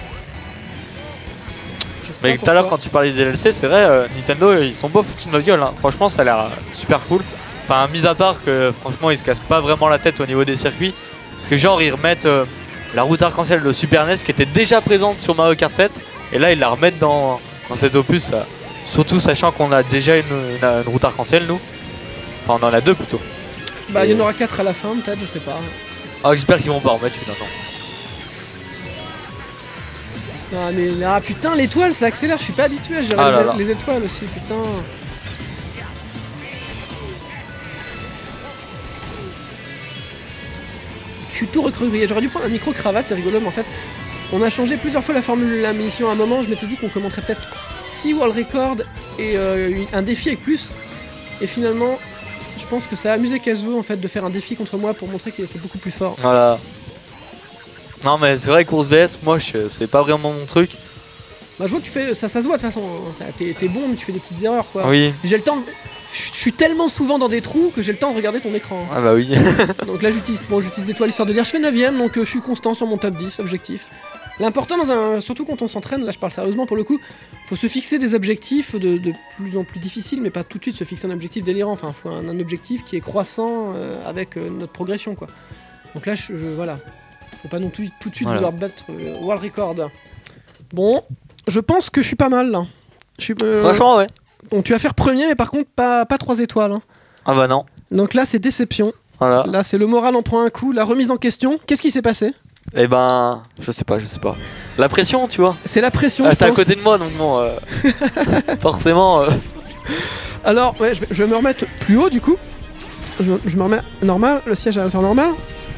Mais tout à l'heure quand tu parlais des D L C, c'est vrai, euh, Nintendo ils sont beaux foutus de notre gueule, hein. Franchement ça a l'air super cool. Enfin mis à part que franchement ils se cassent pas vraiment la tête au niveau des circuits. Parce que genre ils remettent euh, la route arc-en-ciel de Super N E S qui était déjà présente sur Mario Kart sept. Et là ils la remettent dans, dans cet opus, ça. Surtout sachant qu'on a déjà une, une, une route arc-en-ciel nous. Enfin on en a deux plutôt. Bah il y en aura quatre à la fin peut-être, je sais pas. Ah j'espère qu'ils vont pas en mettre une attends. Ah mais ah putain l'étoile ça accélère, je suis pas habitué à gérer ah les, là là. les étoiles aussi putain. Je suis tout recroquevillé, j'aurais dû prendre un micro cravate, c'est rigolo mais en fait on a changé plusieurs fois la formule de la mission. À un moment je m'étais dit qu'on commenterait peut-être six world records et euh, un défi avec plus. Et finalement je pense que ça a amusé Kazuo en fait de faire un défi contre moi pour montrer qu'il était beaucoup plus fort. Voilà. Non mais c'est vrai course V S, moi c'est pas vraiment mon truc. Bah je vois que tu fais, ça, ça se voit de toute façon, t'es bon mais tu fais des petites erreurs quoi. Oui. J'ai le temps, je suis tellement souvent dans des trous que j'ai le temps de regarder ton écran. Ah bah oui. Donc là j'utilise bon, j'utilise l'étoile histoire de dire je fais neuvième donc euh, je suis constant sur mon top dix, objectif. L'important dans un, surtout quand on s'entraîne, là je parle sérieusement pour le coup, faut se fixer des objectifs de, de plus en plus difficiles mais pas tout de suite se fixer un objectif délirant, enfin faut un, un objectif qui est croissant euh, avec euh, notre progression quoi. Donc là je, je voilà, faut pas non tout, tout de suite voilà. vouloir battre euh, world record. Bon, je pense que je suis pas mal là. Je suis, euh, franchement ouais. Donc tu vas faire premier mais par contre pas, pas trois étoiles. Hein. Ah bah non. Donc là c'est déception. Voilà. Là c'est le moral en prend un coup, la remise en question. Qu'est-ce qui s'est passé? Eh ben, je sais pas, je sais pas. La pression, tu vois. C'est la pression. Ah, t'es à côté de moi, donc bon, euh, forcément. Euh... Alors, ouais, je vais, je vais me remettre plus haut du coup. Je, je me remets normal, le siège à la hauteur normale.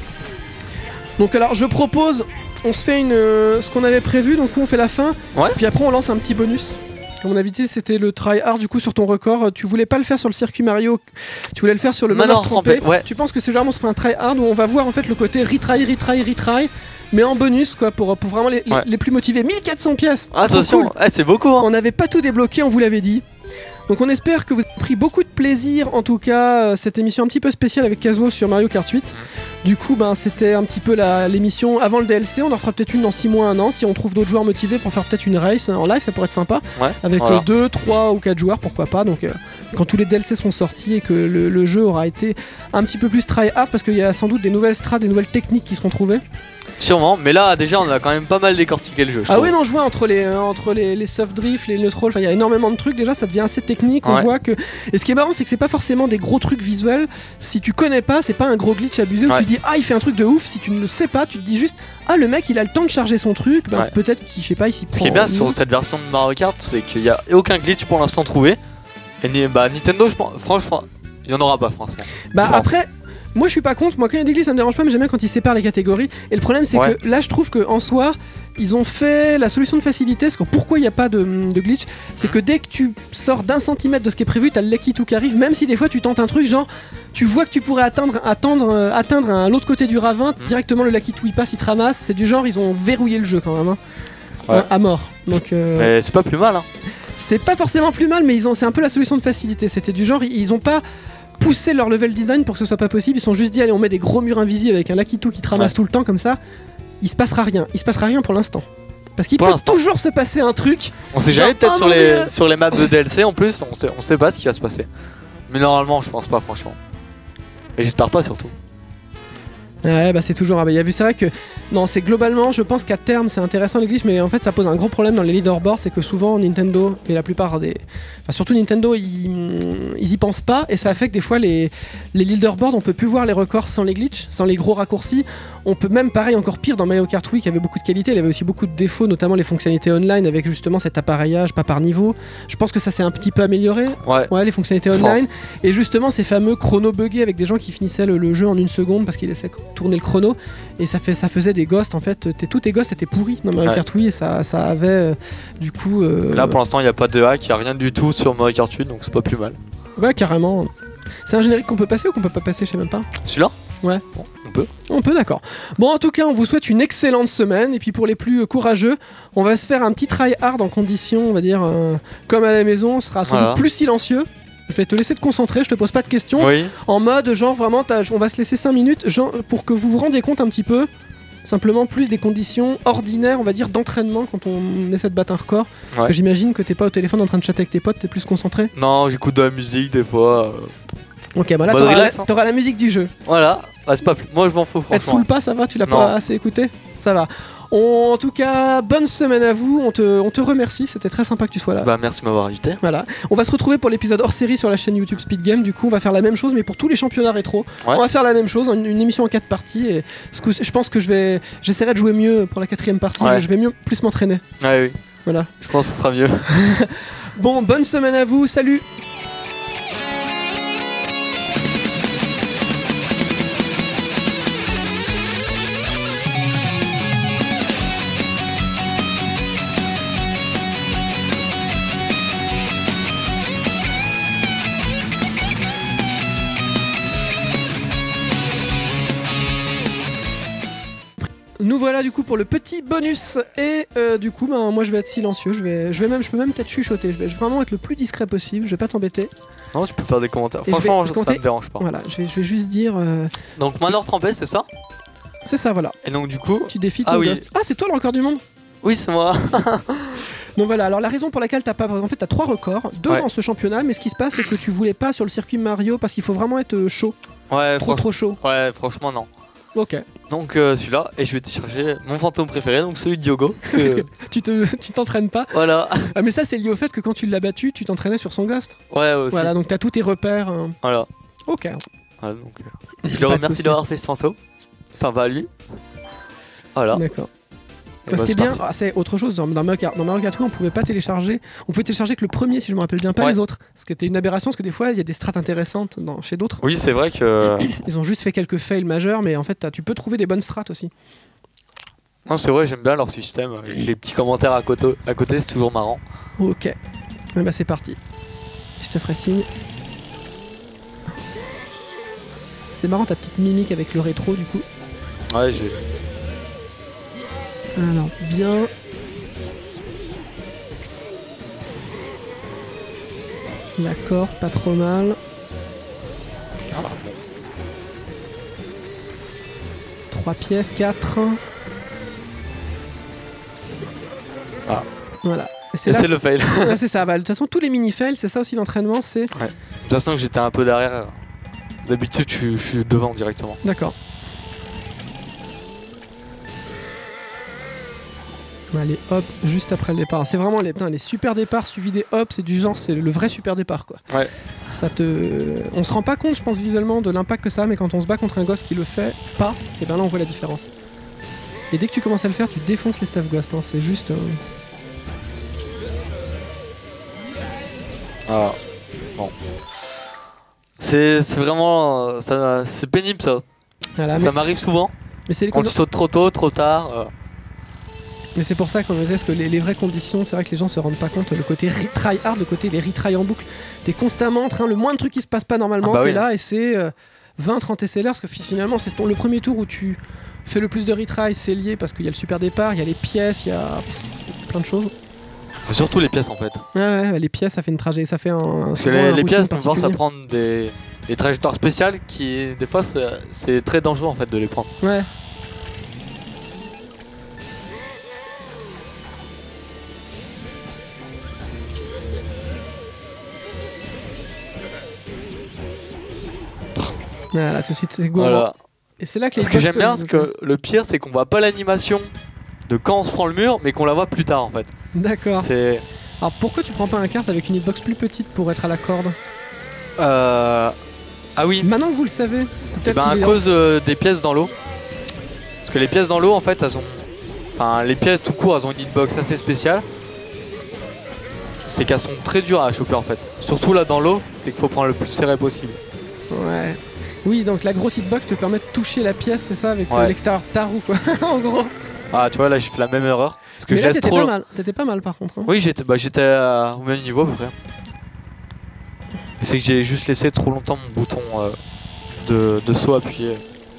Donc alors, je propose, on se fait une, euh, ce qu'on avait prévu, donc on fait la fin. Ouais. Puis après, on lance un petit bonus. Comme on avait dit, c'était le try hard du coup sur ton record. Tu voulais pas le faire sur le circuit Mario, tu voulais le faire sur le manoir trempé. Ouais. Tu penses que c'est genre on se fait un try hard où on va voir en fait le côté retry, retry, retry, mais en bonus quoi pour, pour vraiment les, ouais. les, les plus motivés. mille quatre cents pièces. Attention, cool. eh, c'est beaucoup. Hein. On n'avait pas tout débloqué, on vous l'avait dit. Donc on espère que vous avez pris beaucoup de plaisir, en tout cas, euh, cette émission un petit peu spéciale avec Kazuo sur Mario Kart huit. Mmh. Du coup, ben, c'était un petit peu l'émission avant le D L C, on en fera peut-être une dans six mois, un an, si on trouve d'autres joueurs motivés pour faire peut-être une race en live, ça pourrait être sympa. Ouais, avec voilà. deux, trois ou quatre joueurs, pourquoi pas. Donc euh, quand tous les D L C sont sortis et que le, le jeu aura été un petit peu plus try hard, parce qu'il y a sans doute des nouvelles strats, des nouvelles techniques qui seront trouvées. Sûrement, mais là déjà on a quand même pas mal décortiqué le jeu. Ah oui non je vois entre les euh, entre les, les soft drift, les neutral, enfin il y a énormément de trucs déjà, ça devient assez technique, on ouais. voit que. Et ce qui est marrant c'est que c'est pas forcément des gros trucs visuels. Si tu connais pas, c'est pas un gros glitch abusé où ouais. tu dis ah il fait un truc de ouf. Si tu ne le sais pas, tu te dis juste ah le mec il a le temps de charger son truc, ben, ouais. peut-être qu'il je sais pas il s'y prend. Ce qui est bien sur cette version de Mario Kart, c'est qu'il y a aucun glitch pour l'instant trouvé. Et bah Nintendo je pense franchement il y en aura pas franchement. Bah après. Moi je suis pas contre, moi quand il y a des glitches ça me dérange pas, mais j'aime bien quand ils séparent les catégories. Et le problème c'est ouais. que là je trouve qu'en soi ils ont fait la solution de facilité. Parce que pourquoi il n'y a pas de, de glitch, c'est que dès que tu sors d'un centimètre de ce qui est prévu, t'as le Lucky Two qui arrive. Même si des fois tu tentes un truc genre tu vois que tu pourrais atteindre, attendre, euh, atteindre à l'autre côté du ravin, mmh. directement le Lucky Two il passe, il te ramasse. C'est du genre ils ont verrouillé le jeu quand même hein. ouais. à mort. Donc euh... mais c'est pas plus mal hein. C'est pas forcément plus mal, mais ils ont c'est un peu la solution de facilité. C'était du genre ils ont pas pousser leur level design pour que ce soit pas possible, ils sont juste dit allez on met des gros murs invisibles avec un Lucky Two qui te ramasse ouais. tout le temps comme ça, il se passera rien, il se passera rien pour l'instant. Parce qu'il peut toujours se passer un truc. On sait jamais peut-être oh sur, les, sur les maps de D L C en plus, on sait, on sait pas ce qui va se passer. Mais normalement je pense pas franchement. Et j'espère pas surtout. Ouais bah c'est toujours, ah bah il y a vu c'est vrai que non c'est globalement je pense qu'à terme c'est intéressant les glitches mais en fait ça pose un gros problème dans les leaderboards, c'est que souvent Nintendo et la plupart des, enfin surtout Nintendo ils, ils y pensent pas et ça fait que des fois les, les leaderboards on peut plus voir les records sans les glitches, sans les gros raccourcis. On peut même pareil encore pire dans Mario Kart Wii qui avait beaucoup de qualité, il avait aussi beaucoup de défauts notamment les fonctionnalités online avec justement cet appareillage pas par niveau. Je pense que ça s'est un petit peu amélioré. Ouais, ouais les fonctionnalités online et justement ces fameux chrono buggés avec des gens qui finissaient le, le jeu en une seconde parce qu'ils laissaient tourner le chrono et ça, fait, ça faisait des ghosts en fait, tous tes ghosts étaient pourris dans Mario ouais. Kart Wii et ça, ça avait euh, du coup... Euh... Là pour l'instant il n'y a pas de hack, il n'y a rien du tout sur Mario Kart huit donc c'est pas plus mal. Ouais carrément. C'est un générique qu'on peut passer ou qu'on peut pas passer, je sais même pas. Celui-là? Ouais. Bon, on peut. On peut, d'accord. Bon, en tout cas, on vous souhaite une excellente semaine. Et puis pour les plus courageux, on va se faire un petit try hard en condition, on va dire, euh, comme à la maison. On sera sans Voilà. doute plus silencieux. Je vais te laisser te concentrer, je te pose pas de questions. Oui. En mode, genre, vraiment, t'as- on va se laisser cinq minutes genre, pour que vous vous rendiez compte un petit peu. Simplement, plus des conditions ordinaires, on va dire, d'entraînement quand on essaie de battre un record. Parce Ouais. que j'imagine que t'es pas au téléphone en train de chatter avec tes potes, t'es plus concentré. Non, j'écoute de la musique des fois. euh, Ok, bah là, Mode t'auras la, relax, hein. t'auras la musique du jeu. Voilà. Bah, c'est pas plus. Moi, je m'en fous, Elle te franchement. saoule pas, ça va? Tu l'as Non. pas assez écouté? Ça va. On- en tout cas, bonne semaine à vous. On te, on te remercie. C'était très sympa que tu sois là. Bah, merci de m'avoir invité. Voilà. On va se retrouver pour l'épisode hors série sur la chaîne YouTube Speed Game. Du coup, on va faire la même chose, mais pour tous les championnats rétro. Ouais. On va faire la même chose, une, une émission en quatre parties. Et ce coup, je pense que je vais, j'essaierai de jouer mieux pour la quatrième partie. Ouais. Je, je vais mieux, plus m'entraîner. Ouais, oui. Voilà. Je pense que ce sera mieux. Bon, bonne semaine à vous. Salut. Nous voilà du coup pour le petit bonus et euh, du coup ben, moi je vais être silencieux, je vais, je vais même, je peux même peut-être chuchoter, je vais vraiment être le plus discret possible, je vais pas t'embêter. Non, tu peux faire des commentaires. Et je vais Franchement, ça compter- me dérange pas. Voilà, je vais, je vais juste dire, euh, Donc, Manor trempé, c'est ça? c'est ça voilà, Et donc, du coup. tu défies ton Ah oui. ghost. Ah c'est toi le record du monde. Oui, c'est moi. Donc voilà, alors la raison pour laquelle t'as pas, en fait t'as trois records, deux Ouais. dans ce championnat, mais ce qui se passe c'est que tu voulais pas sur le circuit Mario parce qu'il faut vraiment être euh, chaud, Ouais, trop franch- trop chaud. ouais, franchement, non. Ok. Donc, euh, celui-là, et je vais télécharger mon fantôme préféré, donc celui de Diogo. que- Parce que tu te, tu t'entraînes pas. Voilà. Ah, mais ça c'est lié au fait que quand tu l'as battu, tu t'entraînais sur son ghost. Ouais, aussi. Voilà, donc t'as tous tes repères. hein. Voilà. Ok. Ouais, donc, euh, je Pas le de remercie soucis. d'avoir fait ce pinceau. Ça va à lui. Voilà. D'accord. Et Ce bah, qui est c'est bien, parti. ah, c'est autre chose. Dans dans Mario Kart, dans Mario Kart Wii, on pouvait pas télécharger. On pouvait télécharger que le premier, si je me rappelle bien, pas Ouais. les autres. Ce qui était une aberration, parce que des fois, il y a des strates intéressantes dans, chez d'autres. Oui, c'est vrai que. Ils ont juste fait quelques fails majeurs, mais en fait, t'as- tu peux trouver des bonnes strates aussi. Non, c'est vrai, j'aime bien leur système. Avec les petits commentaires à côté, à côté c'est toujours marrant. Ok. Eh bah c'est parti. Je te ferai signe. C'est marrant ta petite mimique avec le rétro du coup. Ouais, j'ai. Alors, bien. D'accord, pas trop mal. Trois pièces, quatre. Ah. Voilà. Et c'est Et là. c'est le fail. De Ouais, c'est ça. Bah, de toute façon, tous les mini-fails, c'est ça aussi l'entraînement, c'est. toute façon, j'étais un peu derrière. D'habitude, je suis- je suis devant directement. D'accord. Allez, hop, juste après le départ. C'est vraiment les, putain, les super départs suivis des hops, c'est du genre, c'est le vrai super départ quoi. Ouais. Ça te. On se rend pas compte, je pense, visuellement de l'impact que ça a, mais quand on se bat contre un gosse qui le fait pas, et ben là on voit la différence. Et dès que tu commences à le faire, tu défonces les staff ghosts, hein, c'est juste. euh, Ah. Bon. C'est c'est vraiment. euh, ça- C'est pénible ça. Voilà, ça mais, m'arrive souvent. mais c'est les Quand condi- tu sautes trop tôt, trop tard. euh, mais c'est pour ça qu'on dit que les, les vraies conditions, c'est vrai que les gens se rendent pas compte. Le côté retry hard, le côté les retry en boucle, t'es constamment en train, le moindre truc qui se passe pas normalement, Ah bah t'es oui. là et c'est euh, vingt trente S L R, parce que fi- finalement c'est ton- le premier tour où tu fais le plus de retry, c'est lié parce qu'il y a le super départ, il y a les pièces, il y a pff, plein de choses. Surtout les pièces en fait. Ouais, ouais, les pièces, ça fait une trajet, ça fait un. Parce que souvent les, un les routine pièces nous forcent à particulier. prendre des, des trajectoires spéciales qui, des fois, c'est c'est très dangereux en fait de les prendre. Ouais. Voilà, tout de suite c'est gourmand. Voilà. Et c'est là que les Ce que boss j'aime te- bien, c'est que le pire, c'est qu'on voit pas l'animation de quand on se prend le mur, mais qu'on la voit plus tard en fait. D'accord. C'est. Alors pourquoi tu prends pas un kart avec une hitbox plus petite pour être à la corde? Euh... Ah oui, Maintenant que vous le savez, eh peut-être ben, qu'il à est cause euh, des pièces dans l'eau. Parce que les pièces dans l'eau, en fait, elles ont. Enfin, les pièces tout court, elles ont une hitbox assez spéciale. C'est qu'elles sont très dures à choper en fait. Surtout là dans l'eau, c'est qu'il faut prendre le plus serré possible. Ouais. Oui, donc la grosse hitbox te permet de toucher la pièce, c'est ça, avec euh, Ouais. l'extérieur de ta roue, quoi. En gros. Ah, tu vois, là j'ai fait la même erreur. Parce que Mais je là, laisse t'étais trop. pas mal. T'étais pas mal, par contre. hein. Oui, j'étais bah, j'étais à- au même niveau à peu près. Et C'est que j'ai juste laissé trop longtemps mon bouton euh, de, de saut appuyé.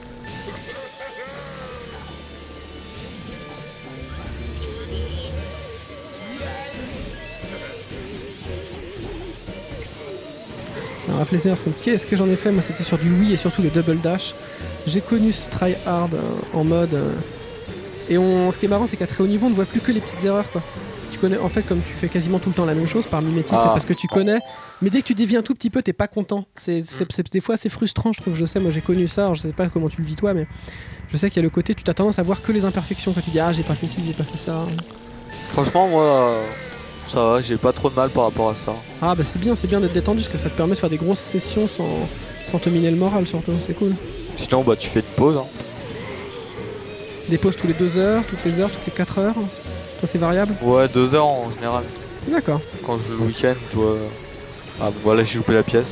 Ça m'a plaisir parce que qu'est-ce que j'en ai fait? Moi, c'était sur du Wii et surtout le double dash. J'ai connu ce try hard euh, en mode. Euh, et on, ce qui est marrant, c'est qu'à très haut niveau, on ne voit plus que les petites erreurs, quoi. Tu connais, en fait, comme tu fais quasiment tout le temps la même chose par mimétisme, ah. parce que tu connais. Mais dès que tu déviens un tout petit peu, t'es pas content. C'est mm. des fois assez frustrant, je trouve. Je sais, moi j'ai connu ça. Alors, je sais pas comment tu le vis toi, mais je sais qu'il y a le côté, tu as tendance à voir que les imperfections quand tu dis ah j'ai pas fait ci, j'ai pas fait ça. Franchement, moi. Euh... Ça va, j'ai pas trop de mal par rapport à ça. Ah bah c'est bien, c'est bien d'être détendu parce que ça te permet de faire des grosses sessions sans, sans te miner le moral surtout, c'est cool. Sinon bah tu fais une pause. Hein. Des pauses tous les deux heures, toutes les heures, toutes les quatre heures. Toi c'est variable? Ouais, deux heures en général. D'accord. Quand je joue le week-end, toi... Ah bon voilà, j'ai loupé la pièce.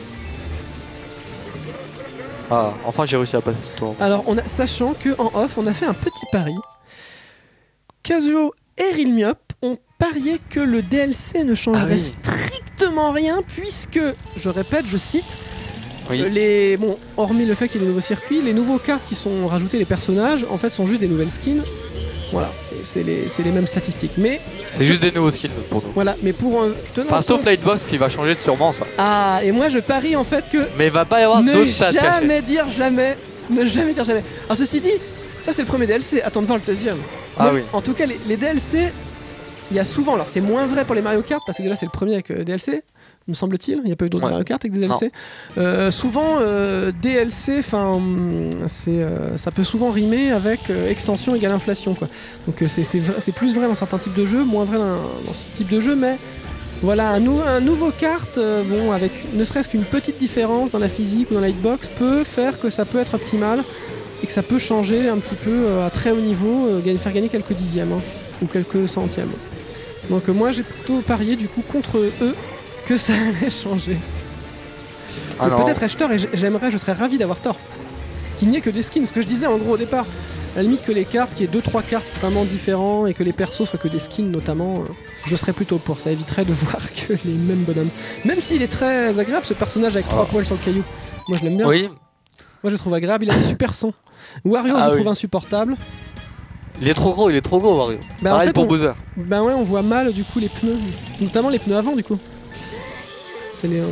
Ah, enfin j'ai réussi à passer ce tour. Alors on a, sachant que en off, on a fait un petit pari. Kazuo et Rilmiop ont parié que le D L C ne changerait ah oui. strictement rien puisque, je répète, je cite, oui. euh, les, bon, hormis le fait qu'il y ait des nouveaux circuits, les nouveaux cartes qui sont rajoutés, les personnages, en fait, sont juste des nouvelles skins. Voilà, c'est les, les mêmes statistiques. Mais c'est juste des nouveaux skins pour nous. Voilà, mais pour un. Enfin, sauf Lightbox qui va changer sûrement ça. Ah, et moi je parie en fait que. Mais il va pas y avoir d'autres stats cachés. Ne jamais dire jamais, ne jamais dire jamais. Alors ceci dit, ça c'est le premier D L C. Attends de voir le deuxième. Ah moi, oui. En tout cas, les, les D L C. Il y a souvent, alors c'est moins vrai pour les Mario Kart parce que déjà c'est le premier avec euh, D L C, me semble-t-il. Il n'y a pas eu d'autres ouais. Mario Kart avec des D L C. Euh, souvent, euh, D L C, enfin, euh, ça peut souvent rimer avec euh, extension égale inflation, quoi. Donc euh, c'est plus vrai dans certains types de jeux, moins vrai dans, dans ce type de jeu, mais voilà, un, nou un nouveau kart, euh, bon, avec ne serait-ce qu'une petite différence dans la physique ou dans la hitbox, peut faire que ça peut être optimal et que ça peut changer un petit peu euh, à très haut niveau, euh, faire gagner quelques dixièmes hein, ou quelques centièmes. Donc euh, moi j'ai plutôt parié du coup contre eux que ça allait changer. Ah peut-être ai-je tort et j'aimerais, je serais ravi d'avoir tort. Qu'il n'y ait que des skins, ce que je disais en gros au départ. À la limite que les cartes, qu'il y ait deux trois cartes vraiment différents et que les persos soient que des skins notamment, euh, je serais plutôt pour. Ça éviterait de voir que les mêmes bonhommes. Même s'il est très agréable ce personnage avec oh. trois poils sur le caillou. Moi je l'aime bien. Oui. Moi je le trouve agréable, il a des super sons. Wario ah, je le oui. trouve insupportable. Il est trop gros, il est trop gros Wario. Bah, Pareil en fait, pour on... Bowser. Bah ouais, on voit mal du coup les pneus, notamment les pneus avant du coup. C'est les. Euh...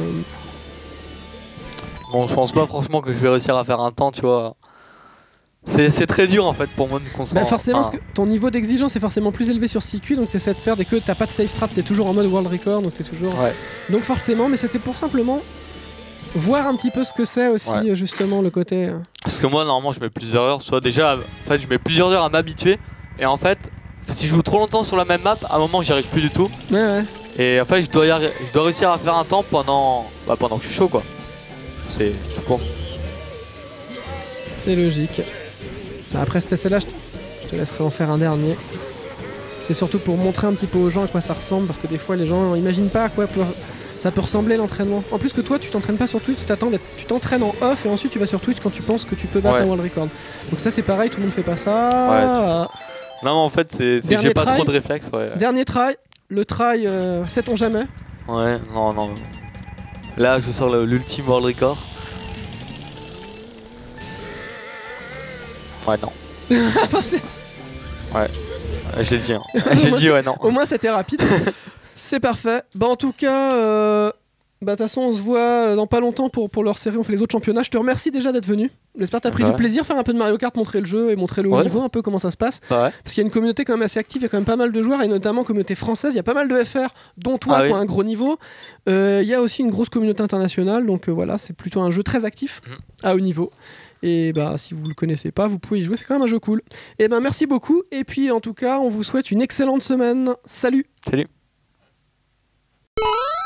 Bon, je pense pas franchement que je vais réussir à faire un temps, tu vois. C'est très dur en fait pour moi de me concentrer. Bah forcément, enfin... parce que ton niveau d'exigence est forcément plus élevé sur circuit, donc tu essaies de faire dès que t'as pas de save strap, t'es toujours en mode world record, donc t'es toujours. Ouais. Donc forcément, mais c'était pour simplement voir un petit peu ce que c'est aussi, ouais. justement le côté. Parce que moi normalement je mets plusieurs heures, soit déjà, en fait je mets plusieurs heures à m'habituer, et en fait si je joue trop longtemps sur la même map, à un moment j'y arrive plus du tout. Ouais ouais. Et en fait je dois, y je dois réussir à faire un temps pendant, bah, pendant que je suis chaud quoi. C'est tout court. C'est logique. Bah après cette essai là, je te, je te laisserai en faire un dernier. C'est surtout pour montrer un petit peu aux gens à quoi ça ressemble, parce que des fois les gens n'imaginent pas à quoi peut, ça peut ressembler l'entraînement. En plus que toi tu t'entraînes pas sur Twitch, tu t'entraînes en off et ensuite tu vas sur Twitch quand tu penses que tu peux battre ouais. un world record. Donc ça c'est pareil, tout le monde fait pas ça. Ouais, tu... Non mais en fait c'est que j'ai pas trop de réflexes. Ouais. Dernier try, le try euh, sait-on jamais. Ouais, non, non. Là je sors l'ultime world record. Ouais, non. Ouais, j'ai dit. Hein. J'ai dit ouais, non. Au moins c'était rapide. C'est parfait. Bah en tout cas, euh... bah de toute façon on se voit dans pas longtemps pour, pour leur série, on fait les autres championnats. Je te remercie déjà d'être venu. J'espère que t'as pris ouais. du plaisir, faire un peu de Mario Kart, montrer le jeu et montrer le haut ouais. niveau, un peu comment ça se passe. Ouais. Parce qu'il y a une communauté quand même assez active, il y a quand même pas mal de joueurs et notamment communauté française, il y a pas mal de F R, dont toi ah, qui oui. a un gros niveau. Il euh, y a aussi une grosse communauté internationale, donc euh, voilà, c'est plutôt un jeu très actif, mmh. à haut niveau. Et bah si vous le connaissez pas, vous pouvez y jouer, c'est quand même un jeu cool. Et ben merci beaucoup, et puis en tout cas, on vous souhaite une excellente semaine. Salut. Salut.